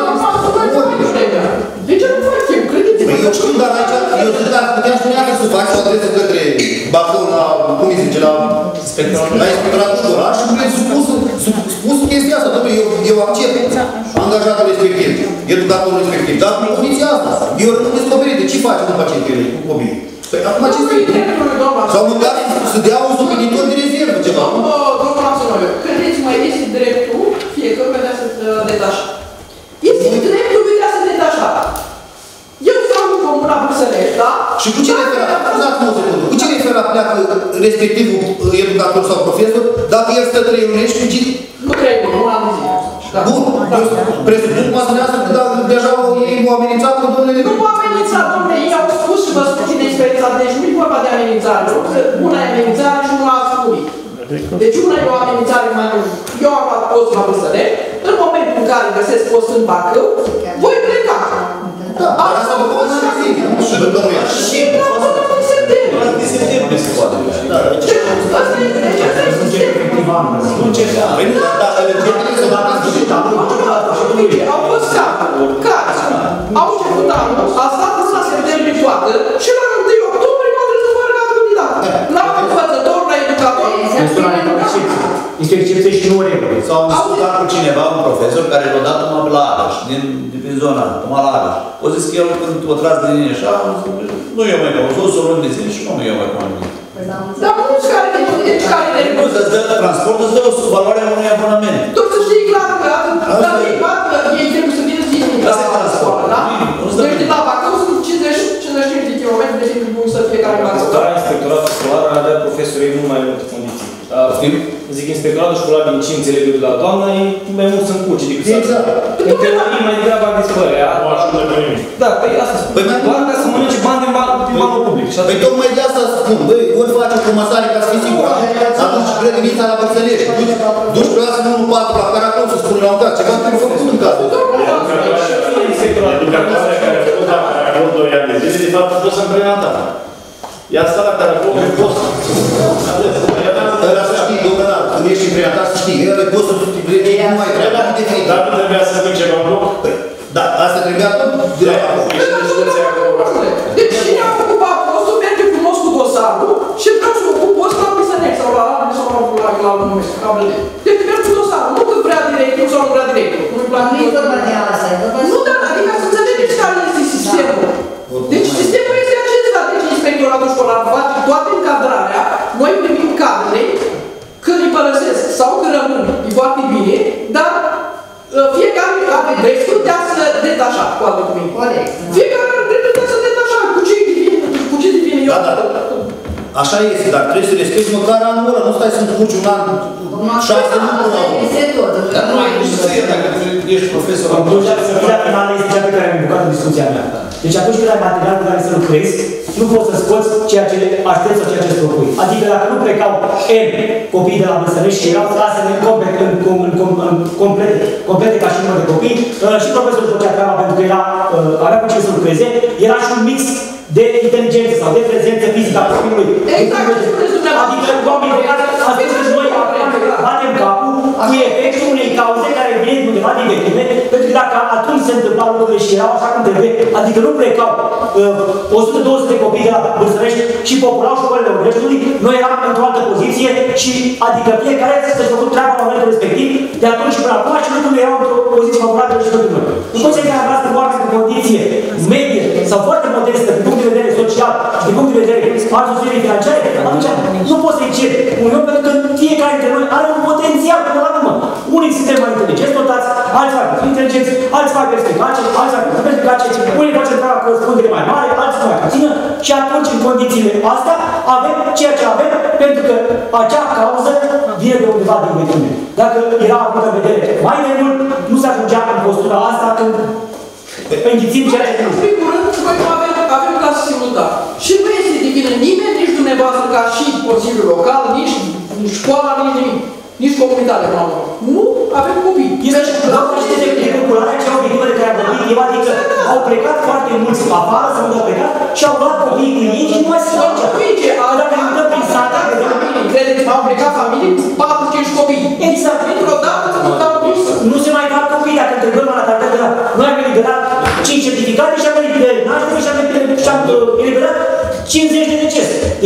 De ce nu fac eu? Credeți-mă. Eu știu, dar aici, eu zic, dar puteam spune asta să faci o adresă către Bacău, la, cum îi zice, la inspectoratul școlar și vrei spus, spus chestia asta, domnule, eu, eu accept angajatul respectiv, educatorul respectiv, dar nu condiția asta. Eu rămân descoperit, de ce faci după aceea cu copiii? Păi acum ce să fie? Sau măcar să dea un suplinitor de rezervă, ceva. Domnul Asanoiu, credeți-mă, este dreptul fiecăruia de a se detașa. Este dreptul lui de a se detașa. Eu stau în comuna Brusălești, da? Și cu ce referat? Scuzați-mă o secundă. Cu ce referat pleacă respectivul educator sau profesor dacă el stă trei luni și cu ce? Nu trei luni, un an de zile. Bun, presupun cum asta că deja ei m-au amenințat cu domnule. Nu m-au amenințat, domnule, ei au spus și vă spun și de experiența, deci nu e vorba de amenințare, nu? Una e amenințare și una a spui. Deci una e o amenințare mai mult. Eu am luat post la Brusălești, în momentul în care găsesc post în Bacău, voi pleca. Da, dar asta vă pot să zic, și după noi. Și până în septembrie. Până în septembrie se poate. Da, Asta e, deci asta e sistemul. Nu ce da. Păi nu, dar legea să vă Au fost care au început anul, a stat până la septembrie toată și la întâi octombrie m-a trebuit să meargă la candidat. La învățător, la educator. Este o excepție și nu o regulă. S-au discutat cu cineva, un profesor, care l-a dat numai la Arăș, din, din zona, numai la Arăș. O zis că el, când o tras de linie așa, nu eu mai caut, o să o luăm de zile și nu eu mai caut nimic. Dar mulți care ne deci care ne Nu, îți dă transport, îți dă o valoare a unui abonament. tu să știi clar că dar ei bat, ei trebuie să vină zilnic la școală, da? Deci de la Bacău sunt cincizeci cincizeci de kilometri de timp bun să fiecare la școală. Dar inspectoratul școlar a dat profesorii mult mai multe condiții. Zic, inspectoratul școlar din ce înțeleg eu de la doamna, e mai mult să încurce decât să... Exact. În teorie mai degrabă ar dispărea. Nu ajută pe nimic. Da, păi asta spun. Doar ca să mănânce bani din banul public. Păi tocmai de asta spun, băi, ori faci o comasare ca să fii sigur, atunci grădinița la Bărsălești, duci clasă unu patru la Caracol să spune la un caz, ceva trebuie făcut în cazul. Educatoarea care a făcut la Caracol doi ani de zile, de fapt a fost antrenată. Ea a stat la Caracol în post. Ăla să știi, domnule, când ești antrenat, să știi, el e post să nu mai trebuie, nu definit. Dar nu trebuia să duc ceva în loc? Da, asta trebuia tot de la acolo. Deci cine a ocupat postul merge frumos cu dosarul și vreau să ocup postul la Brusălești sau la Arad sau la la la numesc, ca vede. Deci merg cu dosarul, nu că vrea directul sau nu vrea directul. Nu-i place. Nu e vorba de asta, e vorba de... Nu, dar adică să înțelegeți care este sistemul. Deci sistemul este acesta, deci inspectoratul școlar face toată încadrarea, noi primim cadrele, când îi părăsesc sau când rămân, e foarte bine, dar fiecare are dreptul de a se detașa, cu alte cuvinte. Corect. Fiecare are dreptul de a se detașa, cu ce divine, cu ce divine eu. Da, da. Așa este, dar trebuie să respecti măcar anul ăla, nu stai să încuci un an, șase luni până la urmă. Dar nu ai nici să iei dacă ești profesor. Concluzia finală este cea pe care am bucat în discuția mea. Deci atunci când ai material cu care să lucrezi, nu poți să scoți ceea ce aștepți sau ceea ce îți propui. Adică dacă nu plecau N copii de la Brusălești și erau clasele în complete, în, în, în, în, complete, complete ca și număr de copii, și profesorul făcea treaba pentru că era, avea cu ce să lucreze, era și un mix de inteligență sau de prezență fizică a copilului. Exact. Adică oamenii de care atunci când noi batem capul cu efectul unei cauze care vine de undeva din vechime, pentru că dacă atunci se întâmplau lucrurile și erau așa cum trebuie, adică nu plecau uh, o sută două sute de copii de la Brusălești și populau școlile Oneștiului, noi eram într-o altă poziție și adică fiecare să-și făcut treaba la momentul respectiv, de atunci până acum și lucrurile erau într-o poziție favorabilă și pentru noi. În poziția care am vrea să moară în condiție medie sau foarte modestă din punct de vedere social și din punct de vedere al susținerii financiare, atunci nu poți să-i ceri un om pentru că fiecare dintre noi are un potențial până la urmă. Unii suntem mai inteligenți, notați, alții mai puțin inteligenți, alții mai perspicace, alții mai puțin perspicace, unii facem treaba cu răspundere mai mare, alții mai puțină și atunci în condițiile astea avem ceea ce avem pentru că acea cauză vine de undeva din vechime. Dacă era avut în vedere mai de mult, nu se ajungea în postura asta când înghițim ceea ce nu. În primul rând, noi nu avem, avem clasă simultan. Și nu este de vină nimeni, nici dumneavoastră ca și Consiliul Local, nici școala, nici nimic. Nici comunitatea, nu. Nu avem copii. Este și niște decularea cea obiectivă de care am vorbit eu, adică au plecat foarte mulți afară, sau au plecat și au luat copiii cu ei și nu mai sunt aici. Dacă ne dăm prin sata, credeți-mă, au plecat familii cu patru cinci copii. Exact. Dintr-o dată, nu dau dus. Nu se mai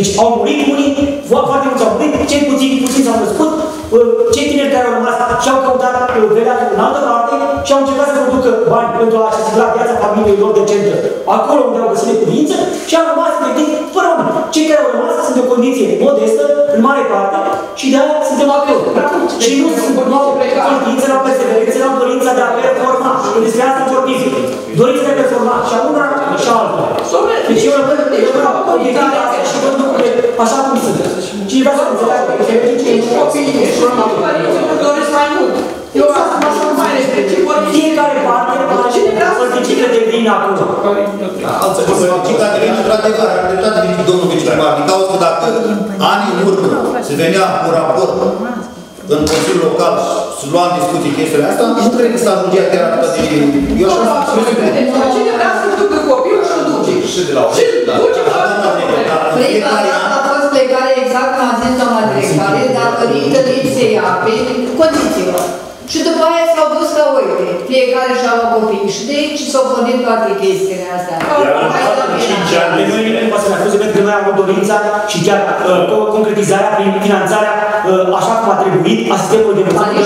Deci au murit unii, foarte mulți au murit, cei puțini, puțini s-au născut, cei tineri care au rămas și-au căutat veleatul în altă parte și au încercat să producă bani pentru a asigura viața familiei lor decentă. Acolo unde au găsit de cuvință și au rămas efectiv fără oameni. Cei care au rămas sunt de o condiție modestă, în mare parte, și de aia suntem acolo. Și nu sunt nu au condiție, nu au perseverență, nu au dorința de a performa. Despre asta vorbim. Dorința de a performa și a una și a alta. Deci eu rămân obiectivitatea astea și văd lucrurile așa cum sunt. Cine vrea să înțeleagă pe copiii și părinții nu doresc mai mult. Eu asta mă sunt mai respect. Fiecare parte solicită de vină acolo. Solicită de vină, într-adevăr, are dreptate domnul viceprimar, din cauza că dacă anii în urmă se venea un raport în Consiliul Local și lua în discuții chestiile astea, nu cred că s-a ajungea chiar atât de... Eu așa am spus. Cine vrea să ducă copilul și-l duce. Și de la o... Și duce și Plecarea a fost plecare exact cum a zis doamna directoare, datorită lipsei apei, condițiilor. Și după aia s-au dus la uite, fiecare și-a luat copii. Și de aici s-au pornit toate chestiile astea. Pe noi nu poate să ne acuze pentru că noi am o dorință și chiar concretizarea prin finanțarea așa cum a trebuit a sistemului de învățământ.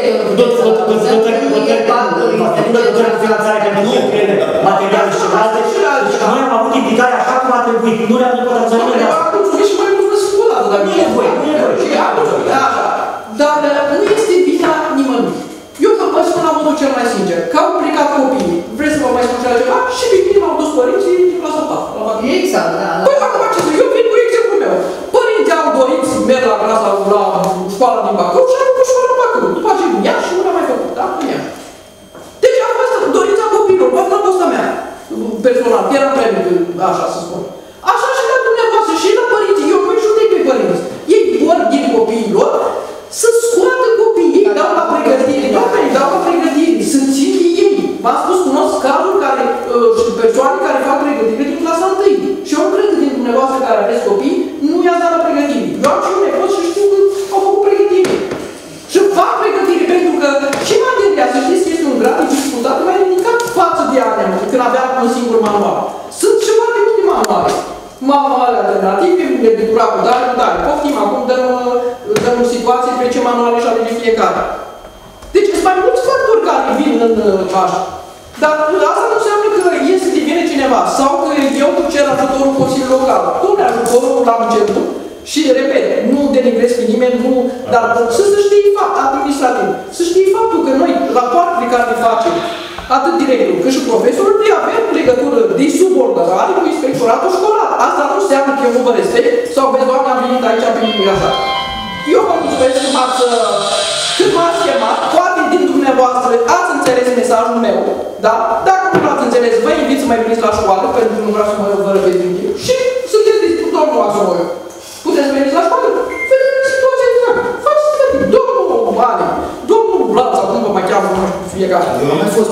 Finanțarea pentru cheltuielile materiale și celelalte. Noi am avut implicarea așa cum a trebuit. Nu ne-am nevoie să nimeni de asta. Și mai mult vă spun asta, dar nu e nevoie. Nu e nevoie. Dar nu este vina nimănui. Eu vă spun la modul cel mai sincer, că au plecat copiii. Vreți să vă mai spun ceva? Și pe mine m-au dus părinții la săpat. Exact, da. Păi acum ce să eu vin cu exemplul meu. Părinții au dorit să merg la clasa, la școala din Bacău și au făcut școala în Bacău. După aceea din Iași și nu l-am mai făcut, da? În Iași. Deci a fost dorința copilor, poate nu a fost a mea. Personal, era premiu, așa să spun. Așa și la dumneavoastră și la părinții. Eu nu-i judec pe părinți. Ei vor din copiilor să scoată copiii, ei dau la pregătire, doamne, îi dau la pregătire, sunt țin ei. V-am spus, cunosc cazuri care, uh, persoane care fac pregătire din clasa întâi. Și eu nu cred că din dumneavoastră care aveți copii, nu i-ați dat la pregătire. Eu am și un nepot și știu că au făcut pregătire. Și fac pregătire pentru că și materia, să știți că este un grad de dificultate mai ridicat față de anii, când aveam un singur manual. Sunt și foarte multe manuale. Manuale alternative, legătura cu dare, cu dare. Poftim, acum dăm, dăm situații pe ce manuale și alege fiecare. Deci sunt mai mulți factori care vin în așa. Dar asta nu înseamnă că iese de vine cineva sau că eu cer ajutorul Consiliului Local. Dom'le, ajutorul l-am cerut și, repet, nu denigrez pe nimeni, nu, dar să se știe fapt administrativ. Să știe faptul că noi, rapoartele care le facem, atât directorul cât și profesorul, de avem legătură de subordonare cu inspectoratul școlar. Asta nu înseamnă că eu nu vă respect sau vezi, doamne, am venit aici pe mine așa. Eu vă mulțumesc că m-ați când m-ați chemat, poate din dumneavoastră ați înțeles mesajul meu, da? Dacă nu l-ați înțeles, vă invit să mai veniți la școală, pentru că nu vreau să mă vă răpesc din timp. Și sunteți dispus, domnul Asomoiu. Puteți veni la școală? Vedeți situația exactă. Faceți domnul Bani, domnul Vlad, sau cum vă mai cheamă, nu știu, fiecare. Eu am mai fost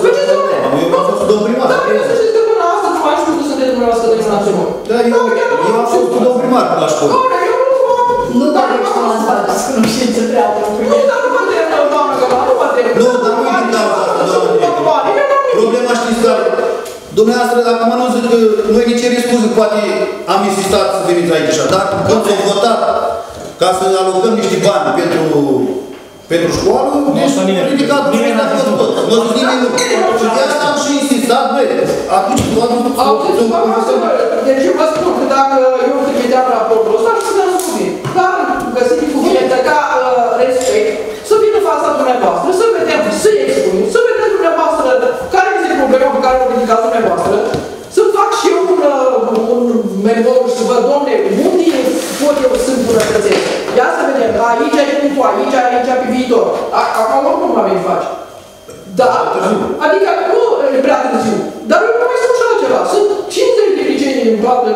eu am fost domn primar. Dar vreau să știți că până astăzi nu mai știu că sunteți dumneavoastră de național. Da, eu am fost domn primar la școală. Nu doar că știu la spate, să cunoștință treabă. Nu, dar nu mă trebuie, doamnă Găba, nu mă trebuie. Nu, dar nu e din cauza asta, doamnă director. Problema știți care? Dumneavoastră, acum nu zic că noi ne cerim scuze, poate am insistat să veniți aici așa, dar când s-au votat ca să alocăm niște bani pentru pentru școală, deci ridicat nimeni n-a fost tot. Nu a zis nimeni nu. Și de asta am și insistat, băi, atunci tu am zis, deci eu vă spun că dacă eu trimiteam raportul ăsta și să-l spune, dar găsiți cuvință ca respect, să vină în fața dumneavoastră, să vedem, să expunem, să vedem dumneavoastră care este problema pe care o ridicați dumneavoastră, să fac și eu un, un memor și să văd, domne, unde pot eu să îmbunătățesc. Ia să vedem, aici ai punctul, aici, aici, pe viitor. Acum oricum nu avem face. Da, adică nu e prea târziu. Dar eu nu mai spun și altceva. Sunt cincizeci de licei în toată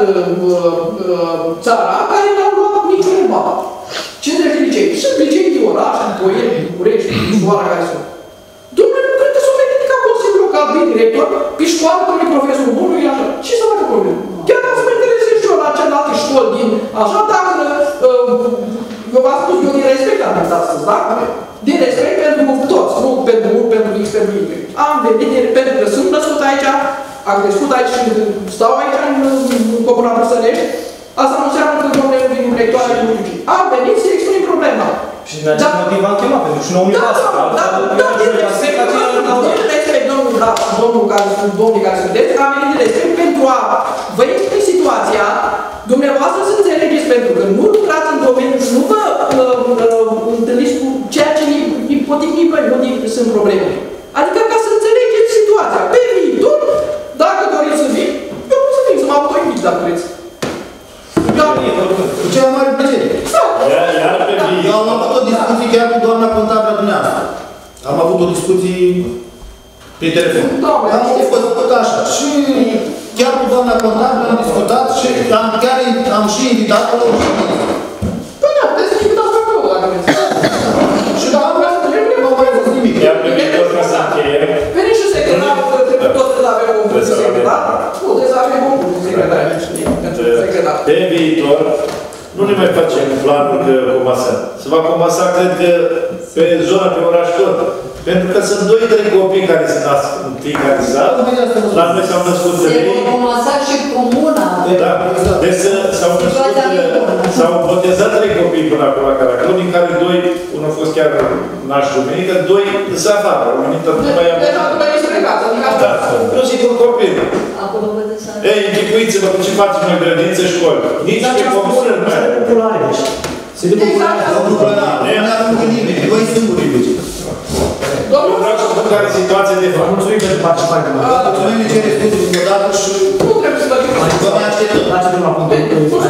țara care n-au luat niciun bani. cincizeci de licei. Sunt licei de oraș, în Poieni, în București, în școala care sunt. Dom'le, nu cred că s-o mai ridicat Consiliul Local de director, pe școală, pe profesorul bun, e așa. Ce să facă problemă? Chiar ca să mă interesez și eu la celelalte școli din așa, dacă eu v-am spus, eu din respect am venit astăzi, da? Din respect pentru toți, nu pentru unul, pentru X, pentru Y. Am venit pentru că sunt născut aici, am crescut aici și stau aici în Comuna Brăsănești. Asta nu înseamnă că, dom'le, venit să expunem problema. Și din acest motiv am chemat, pentru că și nu mi pasă. Da, da, da, respect domnul Brad, domnul care, domnul care sunteți, am venit de respect pentru a vă explica situația, dumneavoastră să înțelegeți, pentru că nu lucrați în domeniu și nu vă uh, uh, întâlniți cu ceea ce ipoticnic noi motiv sunt probleme. Adică ca să înțelegeți situația. Pe viitor, dacă doriți să vin, eu pot să vin, să mă autoinvit, dacă vreți. Cu cea mai mare plăcere. Eu am avut o discuție chiar cu doamna contabilă dumneavoastră. Am avut o discuție pe telefon. Am fost făcut așa. Și chiar cu doamna contabilă am discutat și am, chiar am și invitat-o la o ședință. Păi da, puteți să invitați pe acolo, dacă vreți. Și da, nu am mai zis nimic. Iar pe viitor ca să încheiem. Veni și secretarul, că trebuie tot să avem un punct de secretar. Nu, trebuie să avem un punct de secretar. Pe viitor, nu ne mai facem planuri de comasare. Se va comasa, cred că, pe zona, pe oraș tot. Pentru că sunt doi, trei copii care se nasc în fiecare sat. La noi s-au născut trei. Se va comasa și comuna. Da. Deci s-au născut, s-au botezat trei copii până acolo la Caracău, din care doi, unul a fost chiar naș duminică, doi în safară. Au venit tot mai am. Deja nu mai ești plecat, adică asta. Da, plus și un copil. Acolo botezat. Ei, închipuiți-vă cu ce faceți noi grădințe, școli. Nici pe comună nu mai Se de populare, deci. Se de populare. Domnul Bănar, nu am gândit nimeni, noi singuri duce. Eu vreau să spun care e situația de fapt. Mulțumim pentru participare. Mulțumim de cere scuze din o dată și Nu trebuie să vă dic. vă mai așteptăm. Dați-vă la punctul.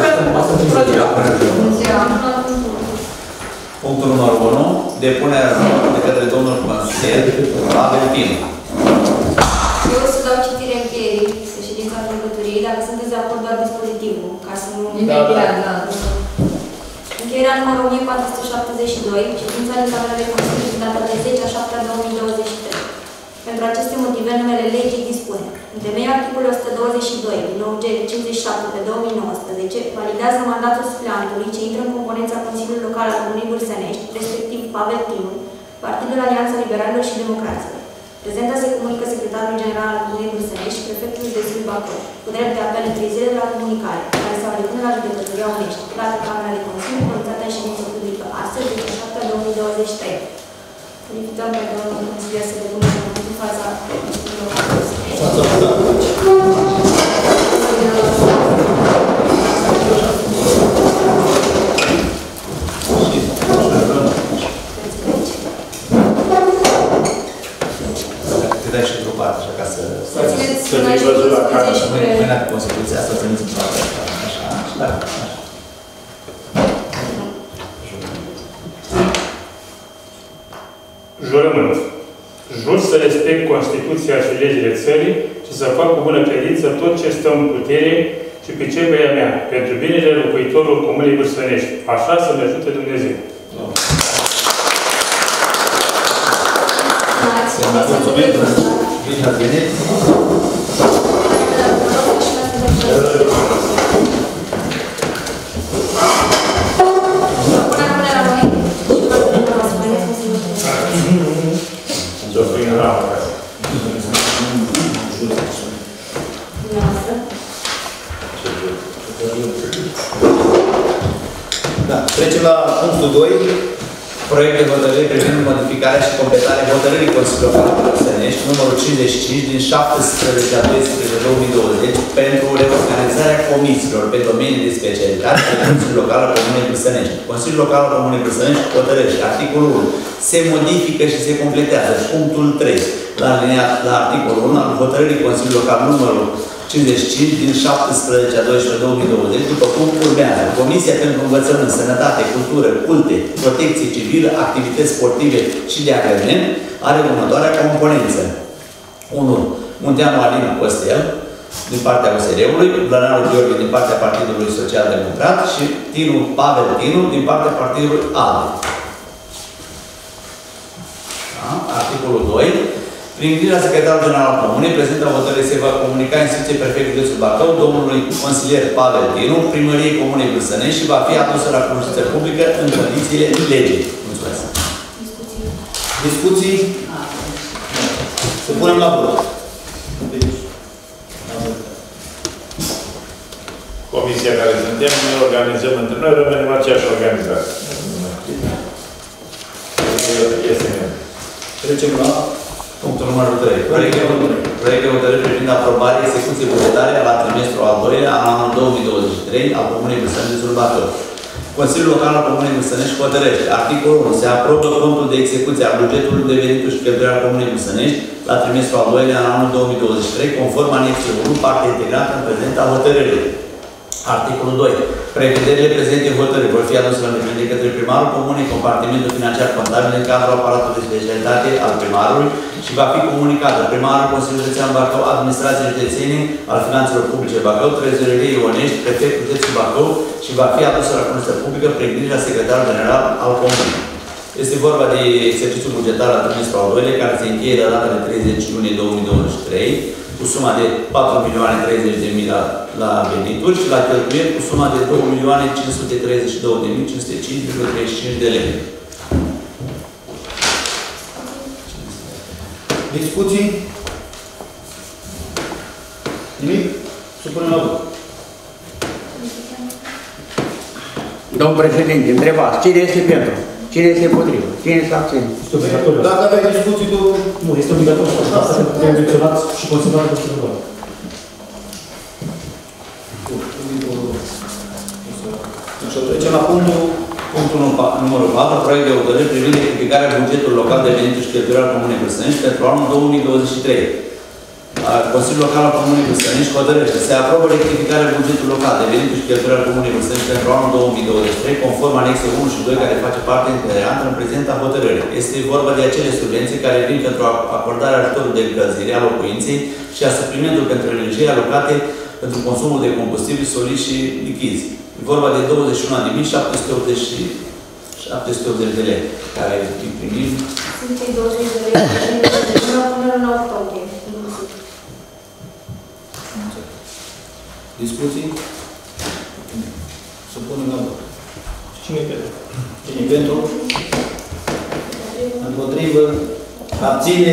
Punctul numărul unu. Depunerea de către domnul consilier Pavel Tinu. Eu o să dau citire încheierii, ședința conducătoriei, dacă sunteți de acord doar dispozitivul, ca să nu... Imediat, da. Încheierea numărul o mie patru sute șaptezeci și doi, ședința din Camera de Consiliu din data de zece a șaptea două mii douăzeci și trei. Pentru aceste motive, numele legii dispune. În temeiul articolului o sută douăzeci și doi din nou G cincizeci și șapte pe două mii nouăsprezece, validează mandatul supleantului ce intră în componența Consiliului Local al Comunei Bârsănești, respectiv Pavel Tinu, Partidul Alianța Liberalilor și Democraților. Prezenta se comunică secretarul general al Comunei Bârsănești și prefectului de Sud Bacău, cu drept de apel în trei zile de la comunicare, care se va depune la Judecătoria Unești, dată Camera de Consiliu, pronunțată în ședință publică astăzi, zece șapte două mii douăzeci și trei. Invităm pe domnul consilier să depună în fața Consiliului Local Bârsănești. Te dai și într-o parte, așa, ca să... Să țineți văzut la camera. Mâine cu Constituția asta, să țineți în parte, așa, așa, da, așa. Jurământ. Jur să respect Constituția și legile țării și să fac cu bună credință tot ce stă în putere și priceperea mea, pentru binele locuitorilor Comunei Bârsănești. Așa să-mi ajute Dumnezeu. Mulțumim! Bine ați venit! Da, trecem la punctul doi. Proiect de hotărâre privind modificarea și completarea hotărârii Consiliului Local al Bârsănești, numărul cincizeci și cinci din șaptesprezece a doisprezece două mii douăzeci, pentru reorganizarea comisiilor pe domenii de specialitate pe Consiliul Local al Comunei Bârsănești. Consiliul Local al Comunei Bârsănești hotărăște. Articolul unu se modifică și se completează. Punctul trei. La, alineat, la articolul unu al hotărârii Consiliului Local numărul cincizeci și cinci din șaptesprezece a doisprezece două mii douăzeci, după cum urmează. Comisia pentru Învățământ, Sănătate, Cultură, Culte, Protecție Civilă, Activități Sportive și de Agrement are următoarea componență. unu. Munteanu Alina Costel, din partea U S R-ului, Blănaru Gheorghe din partea Partidului Social Democrat și Tinu Pavel Tinu din partea Partidului ALDE. Da? Articolul doi. Prin grijea secretarului general al Comunei, prezentă hotărâre se va comunica instituției prefectului de Bacău, domnului consilier Pavel Tinu, primăriei Comunei Bârsănești și va fi adusă la cunoștință publică în condițiile legii. Mulțumesc. Discuții. Discuții? Să punem la vot. Comisia comisia care suntem, ne organizăm între noi, rămânem aceeași organizație. Este bine. Trecem la punctul numărul trei. Proiect de hotărâre privind aprobarea execuției bugetare la trimestrul al doilea al anului două mii douăzeci și trei al Comunei Bârsănești Bacău. Consiliul Local al Comunei Bârsănești hotărăște. Articolul unu. Se aprobă contul de execuție a bugetului de venituri și cheltuieli al Comunei Bârsănești la trimestrul al doilea al anului două mii douăzeci și trei, conform anexei unu, parte integrată în prezenta hotărârii. Articolul doi. Prevederile prezente în hotărâri vor fi aduse la îndeplinire de către primarul comunei, compartimentul financiar contabil în cadrul aparatului de specialitate al primarului și va fi comunicat de primarul Consiliului Județean Bacău, administrației județene al finanțelor publice Bacău, trezoreriei Ionești, prefectul județului Bacău și va fi adusă la cunoștință publică pregătirea secretarului general al comunei. Este vorba de exercițiul bugetar al trimestrului al doilea, care se încheie la data de treizeci iunie două mii douăzeci și trei, cu suma de patru milioane treizeci de mii la, la venituri și la cheltuieli cu suma de două milioane cinci sute treizeci și două de mii cinci sute cinci virgulă treizeci și cinci de lei. discuții? Nimic? Supunem la vot. Domnul președinte, întrebați, cine este pentru? Cine este împotrivă? Cine este abține? Este obligatoriu. Dacă aveai discuții, tu... Nu, este obligatoriu. Asta trebuie menționat și considerat de cineva. Așa, trecem la punctul, punctul numărul patru, proiect de hotărâre privind rectificarea bugetului local de venituri și cheltuieli al Comunei Bârsănești pentru anul două mii douăzeci și trei. Consiliul Local al Comunei Bârsănești hotărăște. Se aprobă rectificarea bugetului local de venituri și cheltuieli al Comunei Bârsănești pentru anul două mii douăzeci și trei, conform anexei unu și doi, care face parte integrantă în prezenta hotărâre. Este vorba de acele subvenții care vin pentru acordarea ajutorului de încălzire a locuinței și a suplimentului pentru energie alocate pentru consumul de combustibil solid și lichizi. E vorba de douăzeci și unu de mii șapte sute optzeci de lei, care îi primim. Sunt cei douăzeci de lei până în octombrie. discuții? Să punem la vot. Cine pentru? Cine pentru? Împotrivă? Abține?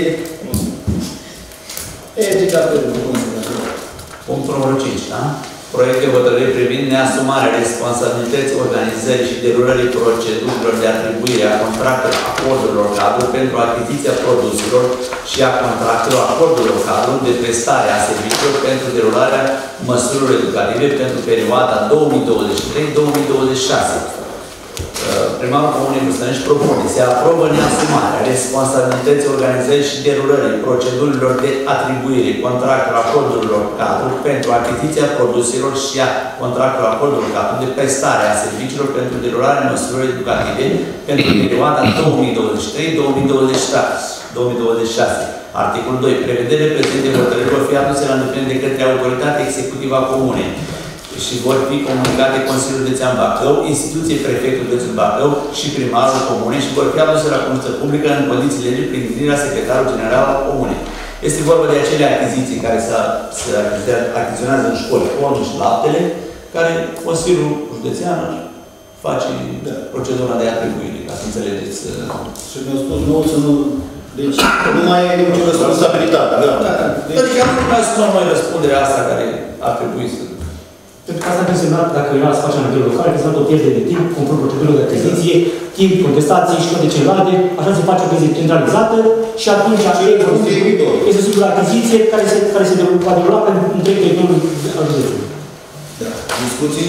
Este ca pe Punctul numărul cinci, da? Proiect de hotărâre privind neasumarea responsabilității organizării și derulării procedurilor de atribuire a contractelor acordurilor cadru pentru achiziția produselor și a contractelor acordurilor cadru de prestare a serviciilor pentru derularea măsurilor educative pentru perioada două mii douăzeci și trei două mii douăzeci și șase. Primarul Comunei Bârsănești propune. Se aprobă neasumarea responsabilității organizării și derulării procedurilor de atribuire contractelor acordurilor cadru pentru achiziția produselor și a contractelor acordurilor cadru de prestare a serviciilor pentru derularea măsurilor educative pentru perioada două mii douăzeci și trei două mii douăzeci și șase. Articolul doi. Prevederile prezente în hotărâri vor fi aduse la îndeplinire de către autoritatea executivă a Comunei și vor fi comunicate Consiliul Județean Bacău, instituției prefectului județului Bacău și primarul Comunei și vor fi aduse la cunoștință publică în condiții legii prin gândirea secretarului general al Comunei. Este vorba de acele achiziții care se achiziționează în școli, cornul și laptele, care Consiliul Județean face procedura de atribuire, ca să înțelegeți. Și mi-au spus nou să nu... Deci nu mai e nicio responsabilitate. Adică nu mai spunem noi răspunderea asta care ar trebui să... Pentru că asta ar însemna, dacă era să facem la nivel local, că înseamnă o pierdere de timp, conform procedurilor de achiziție, timp, contestații și toate celelalte, așa se face o achiziție centralizată și atunci este o singură achiziție care se, care se va derula pe întreg teritoriul al județului. Da. Discuții?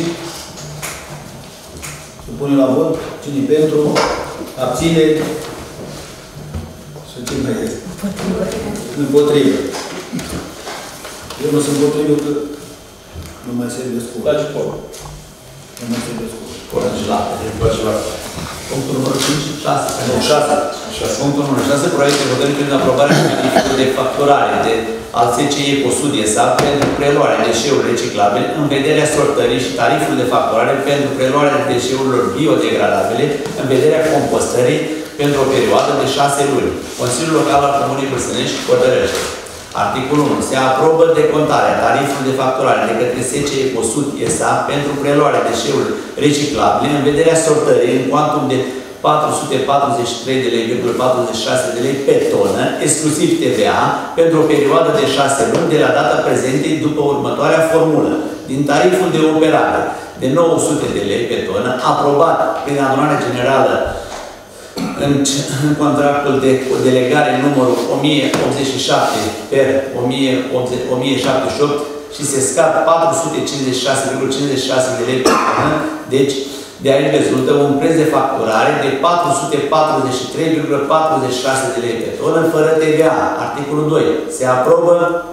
Să punem la vot. Cine pentru? Abține? Și ce mai este? Împotrivă. Eu nu sunt împotrivă că nu mai se descurcă. La ce pot? Nu mai se descurcă. Corn și lapte. Punctul numărul cinci și șase. șase. Punctul numărul șase. Proiect de hotărâre privind aprobarea certificatului de facturare de al S C E Cosud S A pentru preluarea deșeurilor reciclabile în vederea sortării și tariful de facturare pentru preluarea deșeurilor biodegradabile în vederea compostării pentru o perioadă de șase luni. Consiliul Local al Comunei Bârsănești hotărăște. Articolul unu. Se aprobă decontarea tarifului de facturare de către S C E Cosud S A pentru preluarea deșeurilor reciclabile în vederea sortării în cuantum de patru sute patruzeci și trei de lei, patruzeci și șase de lei pe tonă, exclusiv T V A, pentru o perioadă de șase luni de la data prezentei după următoarea formulă. Din tariful de operare de nouă sute de lei pe tonă, aprobat prin adunare generală în, în contractul de delegare numărul o mie optzeci și șapte per o mie șaptezeci și opt și se scad patru sute cincizeci și șase virgulă cincizeci și șase de lei pe tonă, deci de aici rezultă un preț de facturare de patru sute patruzeci și trei virgulă patruzeci și șase de lei pe tonă, fără T V A. Articolul doi. Se aprobă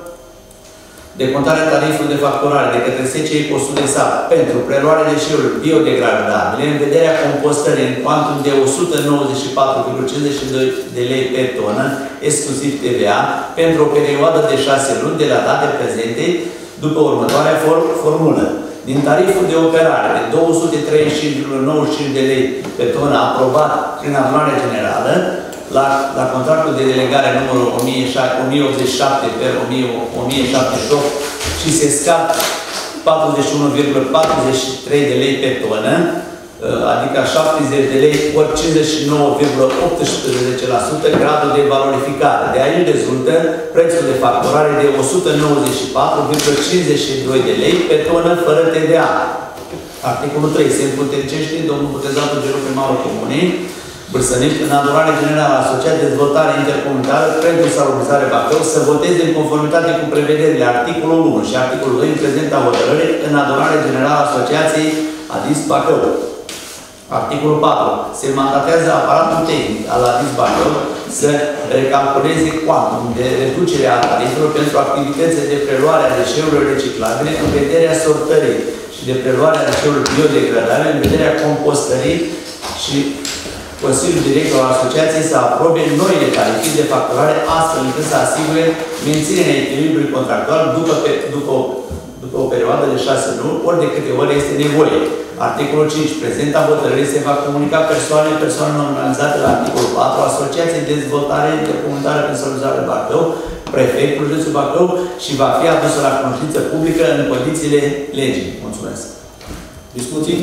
decontarea tarifului de facturare de către S C I Postul de Sat pentru preluarea deșeurilor biodegradabile în vederea compostării în cuantum de o sută nouăzeci și patru virgulă cincizeci și doi de lei pe tonă, exclusiv T V A, pentru o perioadă de șase luni de la date prezente după următoarea formulă. Din tariful de operare de două sute treizeci și cinci virgulă nouăzeci și cinci de lei pe tonă aprobat prin adunare generală, la, la contractul de delegare numărul o mie optzeci și șapte pe o mie șaptezeci și opt și se scad patruzeci și unu virgulă patruzeci și trei de lei pe tonă, adică șaptezeci de lei ori cincizeci și nouă virgulă optsprezece la sută gradul de valorificare. De aici rezultă prețul de facturare de o sută nouăzeci și patru virgulă cincizeci și doi de lei pe tonă fără T V A. Articolul trei. Se împuternicește domnul Botezatul Gelu Primarul Comunei Bârsănești, în adunare generală asociat dezvoltare intercomunitară pentru salubrizare Bacău, să voteze în conformitate cu prevederile articolul unu și articolul doi în prezenta hotărâre în adunare generală a Asociației Adis Bacău. Articolul patru. Se mandatează aparatul tehnic al Adis Bacău să recalculeze cuantum de reducere a tarifelor pentru activitățile de preluare a deșeurilor reciclabile în vederea sortării și de preluare a deșeurilor biodegradabile în vederea compostării și Consiliul Director al Asociației să aprobe noile tarife de facturare astfel încât să asigure menținerea echilibrului contractual după, pe, după, după o perioadă de șase luni, ori de câte ori este nevoie. Articolul cinci. Prezenta hotărâre se va comunica persoane, persoane nominalizate la articolul patru, Asociației de Dezvoltare Intercomunitară pentru Salubrizare Bacău, prefectul județul Bacău și va fi adusă la cunoștință publică în condițiile legii. Mulțumesc. Discuții?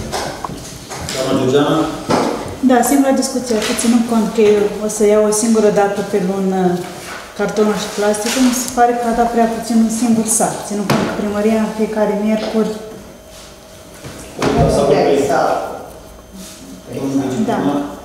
Doamna Georgiana? Da, singura discuție, ținând cont că eu o să iau o singură dată pe lună cartonul și plasticul, mi se pare că a dat prea puțin un singur sac, ținând cont că primăria în fiecare miercuri. Da.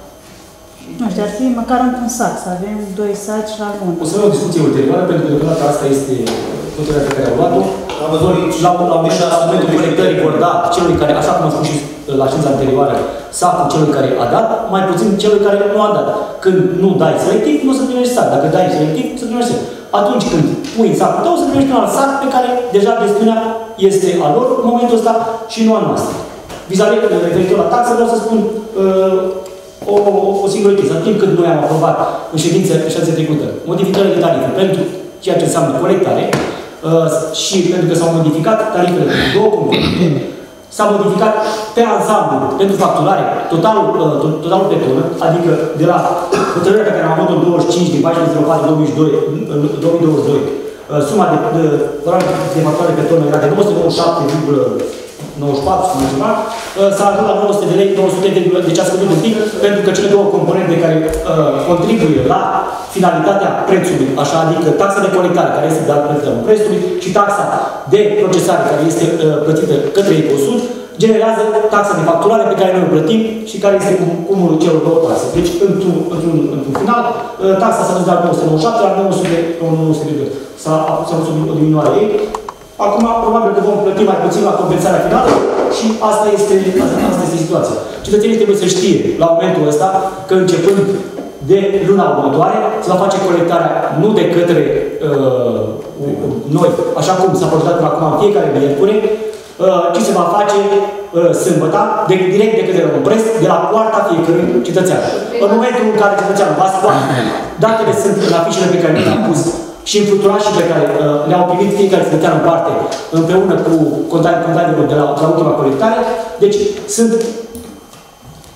Nu știu, ar fi măcar într-un sac, să avem doi saci la lună. O să avem o discuție ulterioară, pentru că deocamdată asta este hotărârea pe care au luat-o. Am văzut la, la momentul colectării vor da celui care, așa cum am spus și la ședința anterioară, sacul celui care a dat, mai puțin celui care nu a dat. Când nu dai selectiv, nu o să primești sac. Dacă dai selectiv, să primești sac. Atunci când pui sacul tău, să primești un alt sac pe care deja gestiunea este a lor în momentul ăsta și nu a noastră. Vis-a-vis referitor la taxă, vreau să spun uh, o, o singură chestie. În timp când noi am aprobat în ședință, ședință trecută modificările de tarife pentru ceea ce înseamnă colectare uh, și pentru că s-au modificat tarifele de două componente, s-a modificat pe ansamblu pentru facturare totalul, uh, totalul pe tonă, adică de la hotărârea pe care am avut-o douăzeci și cinci din paisprezece zero patru două mii douăzeci și doi, uh, suma de, de, de, de facturare pe tonă era de nouă sute nouăzeci și șapte virgulă nouăzeci și patru, sau mai ceva, s-a ajuns la nouă sute de lei, nouă sute de lei, deci a scăzut un pic, pentru că cele două componente care uh, contribuie la finalitatea prețului, așa, adică taxa de colectare, care este dată plătită în prețului, și taxa de procesare, care este uh, plătită către Ecosud, generează taxa de facturare pe care noi o plătim și care este cumulul celor două taxe. Deci, într-un într într final, uh, taxa s-a dus de la nouă sute nouăzeci și șapte la nouă sute de lei. S-a avut o diminuare ei. Acum, probabil că vom plăti mai puțin la compensarea finală și asta este, asta, asta este situația. Cetățenii trebuie să știe, la momentul ăsta, că începând de luna următoare, se va face colectarea nu de către uh, noi, așa cum s-a procedat până acum în fiecare miercuri, uh, ci se va face uh, sâmbătă, de, direct de către Românpress, de la poarta fiecărui cetățean. În momentul în care cetățeanul va scoate, datele sunt în afișele pe care le-am pus și în fluturașii pe care uh, le-au primit fiecare cetățean în parte, împreună cu contabilul de la, de la ultima colectare. Deci sunt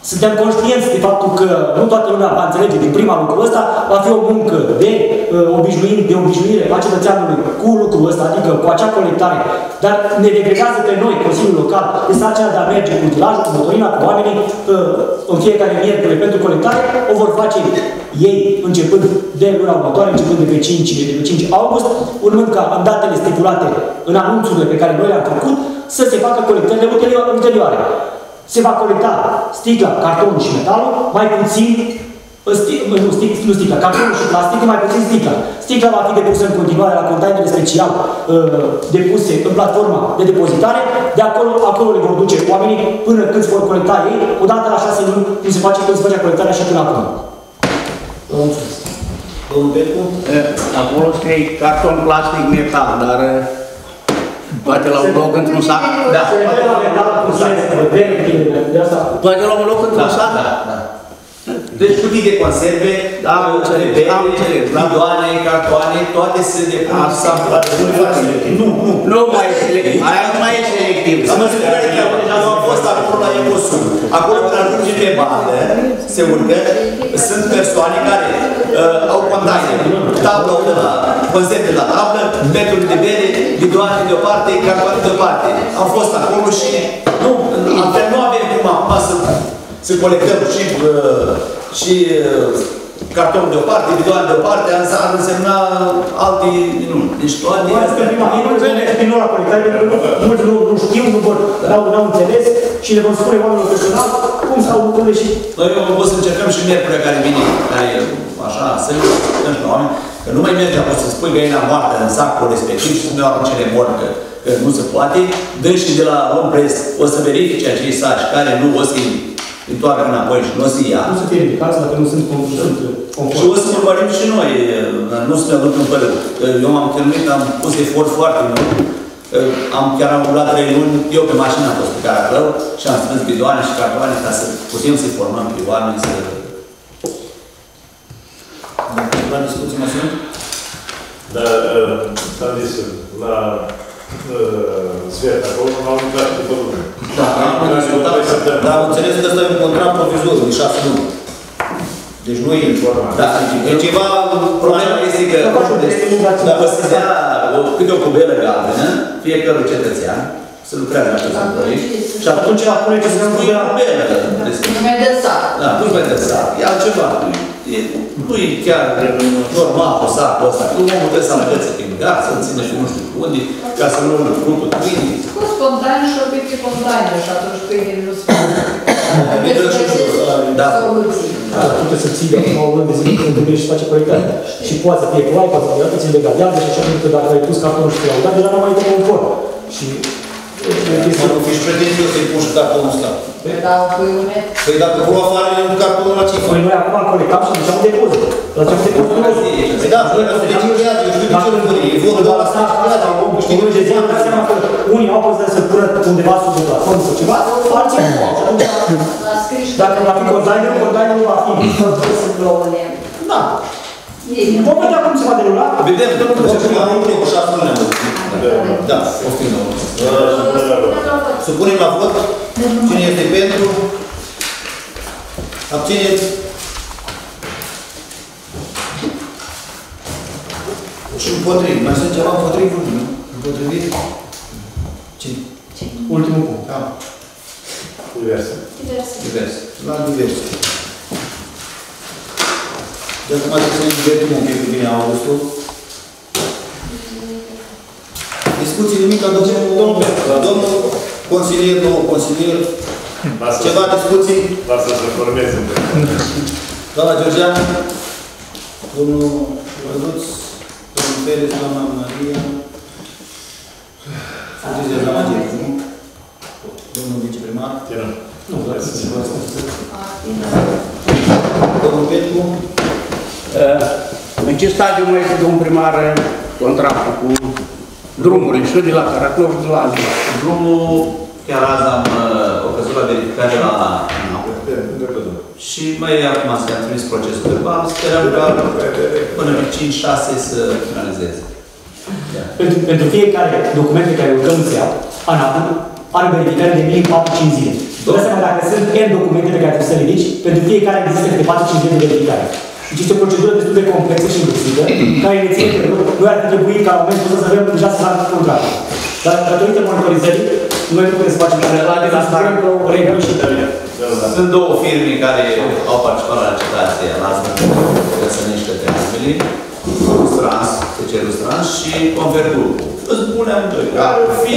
Suntem conștienți de faptul că nu toată lumea va înțelege din prima lucrul ăsta, va fi o muncă de uh, obișnuire, de obișnuire a cetățeanului cu lucrul ăsta, adică cu acea colectare. Dar ne degredează pe noi, Consiliul Local, de sarcina de a merge cu utilajul, cu motorina, cu oamenii, uh, în fiecare miercuri pentru colectare, o vor face ei începând de luna următoare, începând de pe cinci, de pe cinci august, urmând ca în datele stipulate, în anunțurile pe care noi le-am făcut, să se facă colectările ulterioare. Se va colecta sticla, cartonul și metalul, mai puțin, sticla, nu, sticla, nu sticla, cartonul și plasticul, mai puțin sticla. Sticla va fi depusă în continuare la containere special uh, depuse în platforma de depozitare, de acolo, acolo le vor duce oamenii până când se vor colecta ei, odată la șase luni, cum se face, cum se face colectarea și până acum. Vă mulțumesc. Domnul Petru? Acolo scrie carton, plastic, metal, dar poate la un loc într-un sac? Da. Poate la un loc într-un sac? Da, da. Deci cutii de conserve, da, înțeleg, am înțeles. bidoane, cartoane, toate sunt de asta. Nu, nu. Nu mai e selectiv. Aia nu mai e selectiv. Am înțeles că am fost acolo la Ecosul. Acolo când ajunge pe bandă, se urcă, sunt persoane care uh, au container, tablă de la conserve de la tablă, meturi de bere, bidoane de o parte, cartoane de o parte. Am fost acolo și nu, altfel nu avem cum acum să să colectăm și, uh, și uh, carton de o parte, bidoane de o parte, ar însemna alte, nu, deci toate astea. Nu la colectare, pentru că mulți nu știu, nu au înțeles și le vom spune oamenilor personal cum stau lucrurile și... Noi o să încercăm și miercurea care vine, care e așa, să nu stăm pe oameni, că nu mai merge apoi să spui găina moartă în sacul respectiv și să nu arunci cele morți, că, că nu se poate. Dânsii de la Rompress o să verifice acei saci care nu o să-i întoarcă înapoi și nu o să-i ia. Nu să fie ridicați dacă nu sunt conform. Și o să urmărim și noi, nu să ne aduc în părău. Eu m-am terminat, am pus efort foarte mult. Am, chiar am umblat trei luni, eu pe mașină am fost pe Caraclău și am strâns bidoane și cartoane ca să putem să-i formăm pe oameni să... La discuții mai sunt? Da, s-a zis, la Sfert, acolo m-au lucrat de pe lume. Da, dar am înțeles că ăsta e un contract provizoriu de șase luni. Deci nu e informat. Da, e ceva, problema este că dacă se dea câte o cubelă galbenă, fiecare cetățean, se lucrează la acest proiect, și atunci apune ce se spune cubelă. Nu mai dă sac. Da, nu mai dă sac. E altceva. Nu e chiar normal cu sacul ăsta. Nu omul trebuie să învățe prin gaz, să-l ține și nu știu unde, ca să nu fructul pâine. Cu spontan și obiect pe container și atunci pâine nu se Da. Da, tu trebuie să ții de acum o lună de zi când trebuie și face colectare. Și poate să fie cu ai, poate să fie ți-l degradează și așa, pentru că dacă ai pus cartonul și l-au dat, deja nu mai e conform. Și... Să nu fii și pretențios să-i pun și cartonul ăsta. Da, pui un metru. Păi dacă vreau afară, e un carton la cifră. Păi noi acum colectam și duceam depozit. Duceam depozitul nostru. Păi da, noi la felicează, eu știu de ce nu văd. E vorba la asta, știi, noi de zi am dat seama că unii au pus să pună undeva sub un platform sau ceva, alții nu au. Dacă va fi container, container nu va fi. Da. Vom vedea cum se va derula. Vedem, că am un cu șase luni. Da, o fi nou. Supunem la vot. Cine este pentru? Abțineți? Și împotriv. Mai sunt ceva împotrivă? Nu? Împotrivit? Cine? Ultimul punct. Da. Diverse. Diverse. Diverse. La diverse. De acum trebuie să ne divertim un pic cu bine augustul. Discuții nimic la domnul, domnul consilier, domnul consilier. Ceva discuții? Lasă să formeze. Doamna Georgian, domnul Răduț, domnul Perez, doamna Maria, Fugizia doamna Georgian, nu? Domnul viceprimar. Nu, vreau să se vă Domnul Petru. În ce stadiu mai este, domnul primar, contractul cu drumurile și de la Caraclău și de la alții? Drumul, chiar azi am o căzut la verificare la și mai acum s-a trimis procesul verbal, sperăm că până pe cinci șase să finalizeze. Pentru, pentru fiecare document pe care îl lucrăm în S E A, ANAP are verificare de minim patru cinci zile. Vă dați seama dacă sunt N documente pe care trebuie să le ridici, pentru fiecare există câte patru cinci de verificare. Deci este o procedură destul de complexă și învârțită, care ne ține că noi ar trebui ca în momentul ăsta să avem deja să facă contractul. Dar datorită monitorizării, noi nu putem să facem regulă și Sunt două firme care au participat la licitație, la Răsănești către Ameli, Rustrans, T C Rustrans și Convertul. Îți punem doi, ar fi.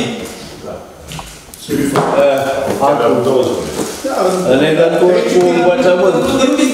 În legătură cu învățământul.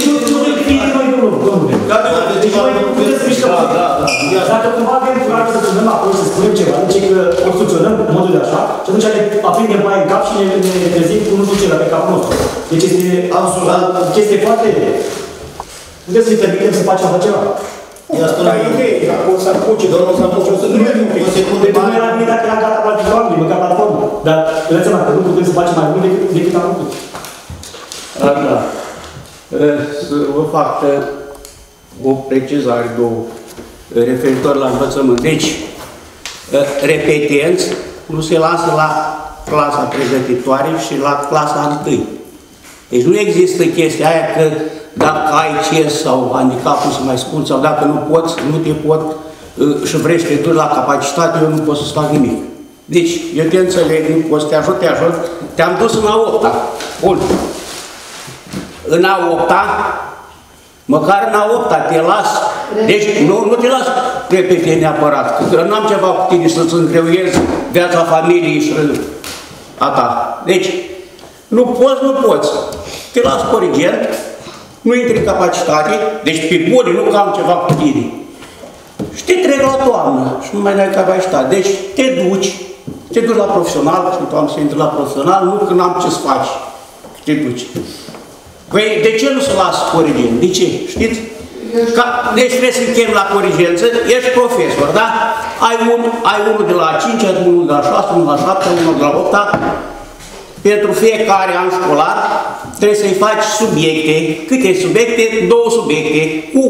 Dacă cumva avem curaj să spunem acolo, să spunem ceva, deci că obstrucționăm în modul de așa, și atunci ne aprindem mai în cap și ne trezim cu nu știu ce la pe capul nostru. Deci este o chestie foarte... Puteți să-i permitem să facem așa ceva. Dar idee, dacă o să apuce, domnul o să apuce, o să nu e un pic. Pentru că era bine dacă era gata platformului, măcar platformă. Dar, vedeți seama că nu putem să facem mai mult decât am făcut. Așa. Să vă fac o precizare, două, referitor la învățământ. Deci, repetenți nu se lasă la clasa pregătitoare și la clasa întâi. Deci nu există chestia aia că dacă ai C E S sau handicap, cum să mai spun, sau dacă nu poți, nu te pot și vrei să te duci la capacitate, eu nu pot să-ți fac nimic. Deci, eu te înțeleg, nu poți să te ajut, te ajut, te-am dus în a opta. Bun. În a opta, măcar în a opta te las. Deci, nu, nu te las repete neapărat, că n-am ceva cu tine să-ți îngreuiesc viața familiei și a ta. Deci, nu poți, nu poți. Te las corigent, nu intri în capacitate, deci pe bune, nu că am ceva cu tine. Și te trec la toamnă și nu mai ai capacitate. Deci te duci, te duci la profesional și în toamnă să intri la profesional, nu că n-am ce să faci. Te duci. Păi de ce nu se lasă corigent? De ce? Știți? Ca, deci trebuie să chem la corigență, ești profesor, da? Ai, un, ai unul de la cinci, unul de la șase, unul de la șapte, unul de la opt. Pentru fiecare an școlar trebuie să-i faci subiecte. Câte subiecte? Două subiecte cu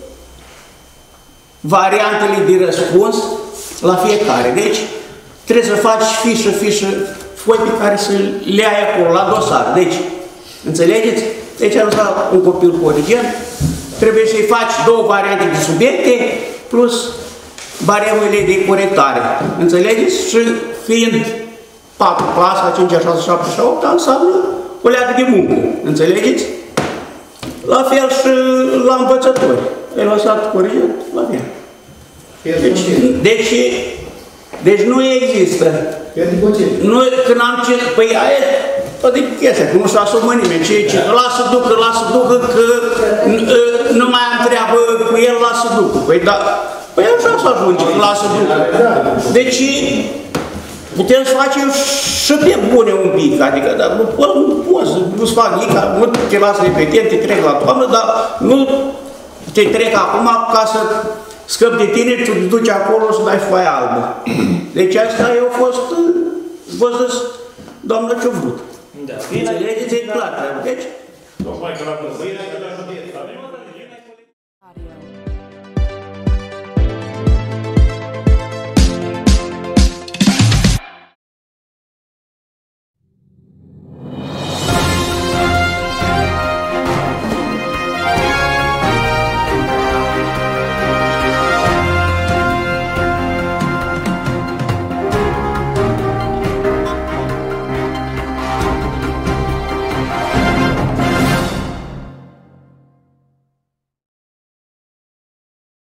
variantele de răspuns la fiecare. Deci trebuie să faci fișă, fișă, foi pe care să le ai acolo la dosar. Deci, înțelegeți? Deci am lăsat un copil corigent, trebuie să-i faci două variante de subiecte plus baremele de corectare. Înțelegeți? Și fiind patru clasa, cinci, șase, șapte și opt, înseamnă o leagă de muncă. Înțelegeți? La fel și la învățători. Ai lăsat corigent, la fel. Deci, deci, deci nu există. Nu, când am ce... Păi aia toate chestia, că nu-și asumă nimeni. Ce, ce, lasă ducă, lasă ducă, că nu mai am treabă cu el, lasă ducă. Păi da, păi așa să ajunge, că lasă ducă. Deci, putem să facem și pe bune un pic, adică, dar nu poți, nu poți, nu-ți fac nimic, nu te las repetent, te trec la toamnă, dar nu te trec acum ca să scăpi de tine, tu te duci acolo să dai foaia albă. Deci asta eu a fost, vă zis, doamnă, ce-o vrut. Înțelegeți, e clar. Deci,